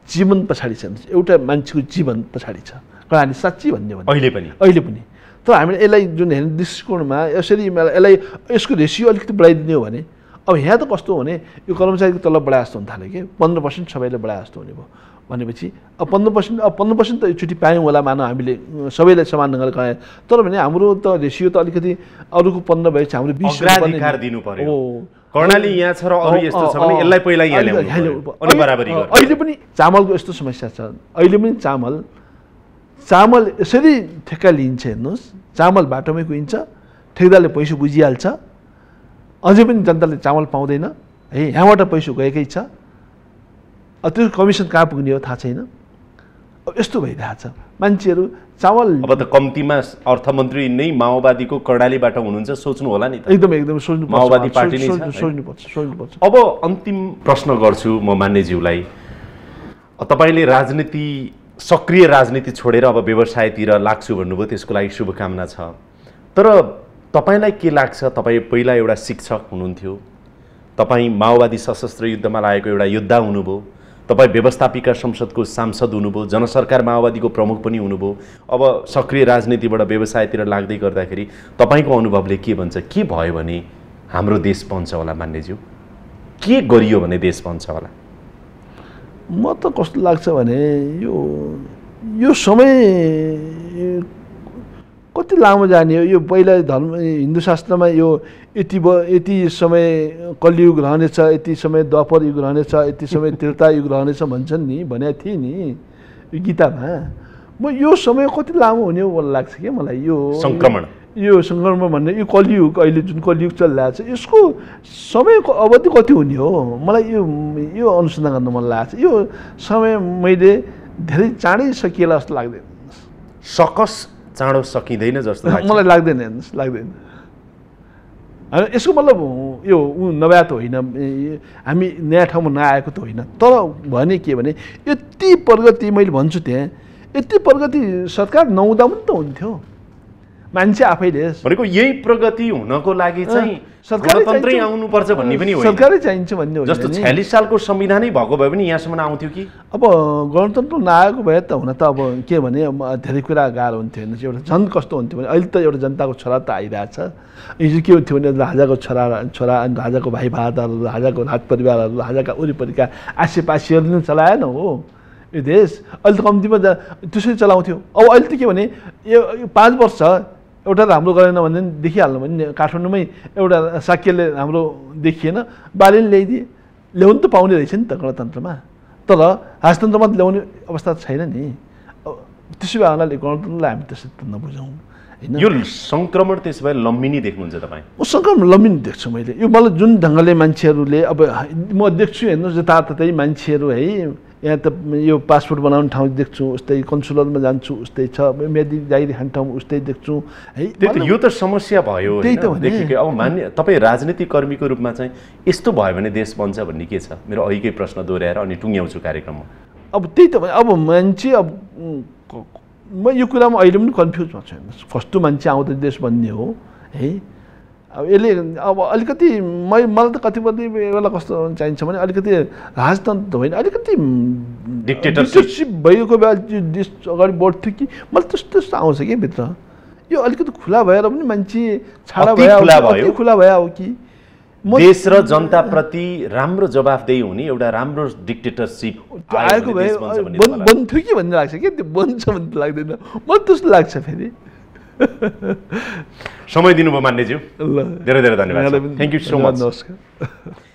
जीवन पछाडि छ, एउटा मान्छेको जीवन पछाडि छ कहानी साँच्ची भन्ने भने अहिले पनि अहिले पनि। तर हामीले यसलाई जुन हेर्ने दृष्टिकोणमा यसरी यसलाई यसको रेसियो अलिकति बढाइदिने हो भने अब यहाँ त कस्तो हो भने यो कर्मचारीको तलब बढाए जस्तो हुन थाल्यो कि पन्ध्र पर्सेन्ट सबैले बढाए जस्तो हुने भयो भनेपछि अब पन्ध्र पर्सेन्ट अब पन्ध्र पर्सेन्ट त एकचोटि पायौँ होला मानव हामीले सबैलाई समान ढङ्गले खाएँ, तर भने हाम्रो त रेसियो त अलिकति अरूको पन्ध्र भएपछि हाम्रो बिस अग्राधिकार दिनु पर्यो। कर्णाली यहाँ छ र अरू यस्तो छ भने यसलाई पहिला यहाँ ल्याउनु अनि बराबरी गर्नु। अहिले पनि चामलको यस्तो समस्या छ, अहिले पनि चामल चामल यसरी ठेक्का लिइन्छ हेर्नुहोस्, चामल बाटोमै कुहिन्छ, ठेकदारले पैसा बुझिहाल्छ, अझै पनि जनताले चामल पाउँदैन है, यहाँबाट पैसा गएकै छ, त्यो कमिसन कहाँ पुग्ने हो थाहा छैन। अब यस्तो भइरहेछ मान्छेहरू चामल। अब त कम्तीमा अर्थमन्त्री नै माओवादीको कर्णालीबाट हुनुहुन्छ, सोच्नु होला नि त। एकदम एकदम सोच्नु माओवादी पार्टी नै छ, सोच्नुपर्छ सोच्नुपर्छ। अब अन्तिम प्रश्न गर्छु म मान्यज्यूलाई, तपाईँले राजनीति सक्रिय राजनीति छोडेर अब व्यवसायतिर लाग्छु भन्नुभयो, त्यसको लागि शुभकामना छ। तर तपाईँलाई के लाग्छ, तपाईँ पहिला एउटा शिक्षक हुनुहुन्थ्यो, तपाईँ माओवादी सशस्त्र युद्धमा लागेको एउटा योद्धा हुनुभयो, तपाईँ व्यवस्थापिका संसदको सांसद हुनुभयो, जनसरकार माओवादीको प्रमुख पनि हुनुभयो, अब सक्रिय राजनीतिबाट व्यवसायतिर लाग्दै गर्दाखेरि तपाईँको अनुभवले के भन्छ, के भयो भने हाम्रो देश बन्छ होला मान्यज्यू, के गरियो भने देश बन्छ होला? म त कस्तो लाग्छ भने यो यो समय कति लामो जाने हो। यो पहिला धर्म हिन्दू शास्त्रमा यो यति यति समय कलियुग रहनेछ, यति समय द्वापर युग रहनेछ, यति समय त्रेता युग रहनेछ भन्छन् नि, भनेको थिएँ नि यो गीतामा। म यो समय कति लामो हुने हो मलाई लाग्छ क्या मलाई। यो सङ्क्रमण यो सङ्क्रमण भन्ने यो कलियुग अहिले जुन कलियुग चलिरहेको छ यसको समयको अवधि कति हुने हो मलाई यो यो अनुसन्धान गर्न मन लाग्छ। यो समय मैले धेरै चाँडै सकिएला जस्तो लाग्दैन, सकस चाँडो सकिँदैन जस्तो लाग्छ मलाई लाग्दैन, हेर्नुहोस् लाग्दैन। यसको मतलब यो ऊ नभए त होइन, हामी नयाँ ठाउँमा नआएको त होइन, तर भने के भने यति प्रगति मैले भन्छु त्यहाँ यति प्रगति सरकार नहुँदा पनि त हुन्थ्यो, मान्छे आफैले भनेको यही प्रगति हुनको लागि चाहिँ गणतन्त्रै आउनुपर्छ भन्ने पनि होइन, सरकारै चाहिन्छ भन्ने हो। जस्तो छयालिस सालको संविधानै भएको भए पनि यहाँसम्म आउँथ्यो कि। अब गणतन्त्र नआएको भए त हुन त अब के भने धेरै कुरा गाह्रो हुन्थ्यो हेर्नुहोस्। एउटा झन् कस्तो हुन्थ्यो भने अहिले त एउटा जनताको छोरा त आइरहेछ, हिजो के हुन्थ्यो भने राजाको छोरा छोरा अनि राजाको भाइ भादाहरू, राजाको राज परिवारहरू, राजाका वरिपरिका आसेपासीहरूले नै चलाएन हो यो देश। अहिले त कम्तीमा त्यसरी चलाउँथ्यो। अब अहिले त के भने यो पाँच वर्ष एउटा राम्रो गरेन भने देखिहाल्नु भने काठमाडौँमै एउटा साक्यले हाम्रो देखिएन, बालीले ल्याइदिए, ल्याउनु त पाउने रहेछ नि त गणतन्त्रमा, तर राजतन्त्रमा त ल्याउने अवस्था छैन नि। त्यसो भए हुनाले गणतन्त्रलाई हामी त्यसरी त नबुझौँ होइन। यो सङ्क्रमण त्यसो भए लम्बिनी देख्नुहुन्छ तपाईँ? म सङ्क्रमण लम्बिनी देख्छु मैले। यो मलाई जुन ढङ्गले मान्छेहरूले अब म देख्छु हेर्नुहोस् जताततै मान्छेहरू है, यहाँ त यो पासपोर्ट बनाउने ठाउँ देख्छु उस्तै, कन्सुलरमा जान्छु उस्तै छ, मेदी जागिरी खाने ठाउँ उस्तै देख्छु है। त्यही त यो त समस्या भयो देखेकै। अब मान्य तपाईँ राजनीतिक कर्मीको रूपमा चाहिँ यस्तो भयो भने देश बन्छ भन्ने के छ? मेरो अहिकै प्रश्न दोहोऱ्याएर अनि टुङ्ग्याउँछु कार्यक्रममा। अब त्यही त अब मान्छे अब म यो कुरामा अहिले पनि कन्फ्युज भएको छु हेर्नुहोस्, कस्तो मान्छे आउँदा देश बन्ने हो है। अब यसले अब अलिकति मै मलाई त कति कति बेला कस्तो चाहिन्छ भने अलिकति राजतन्त्र होइन, अलिकति डिक्टेटरसिप भएको बेला देश अगाडि बढ्थ्यो कि मलाई त्यस्तो त्यस्तो आउँछ कि भित्र। यो अलिकति खुला भएर पनि मान्छे छाडा भयो, खुला भयो कि देश र जनताप्रति राम्रो जवाफदेही हुने एउटा राम्रो डिक्टेटरसिप आएको भए बन्थ्यो कि भन्ने लाग्छ कि, त्यो बन्छ भन्ने लाग्दैन मलाई त्यस्तो लाग्छ। फेरि समय दिनुभयो मान्यज्यू, धेरै धेरै धन्यवाद, थ्याङ्क यू सो मच। नमस्कार।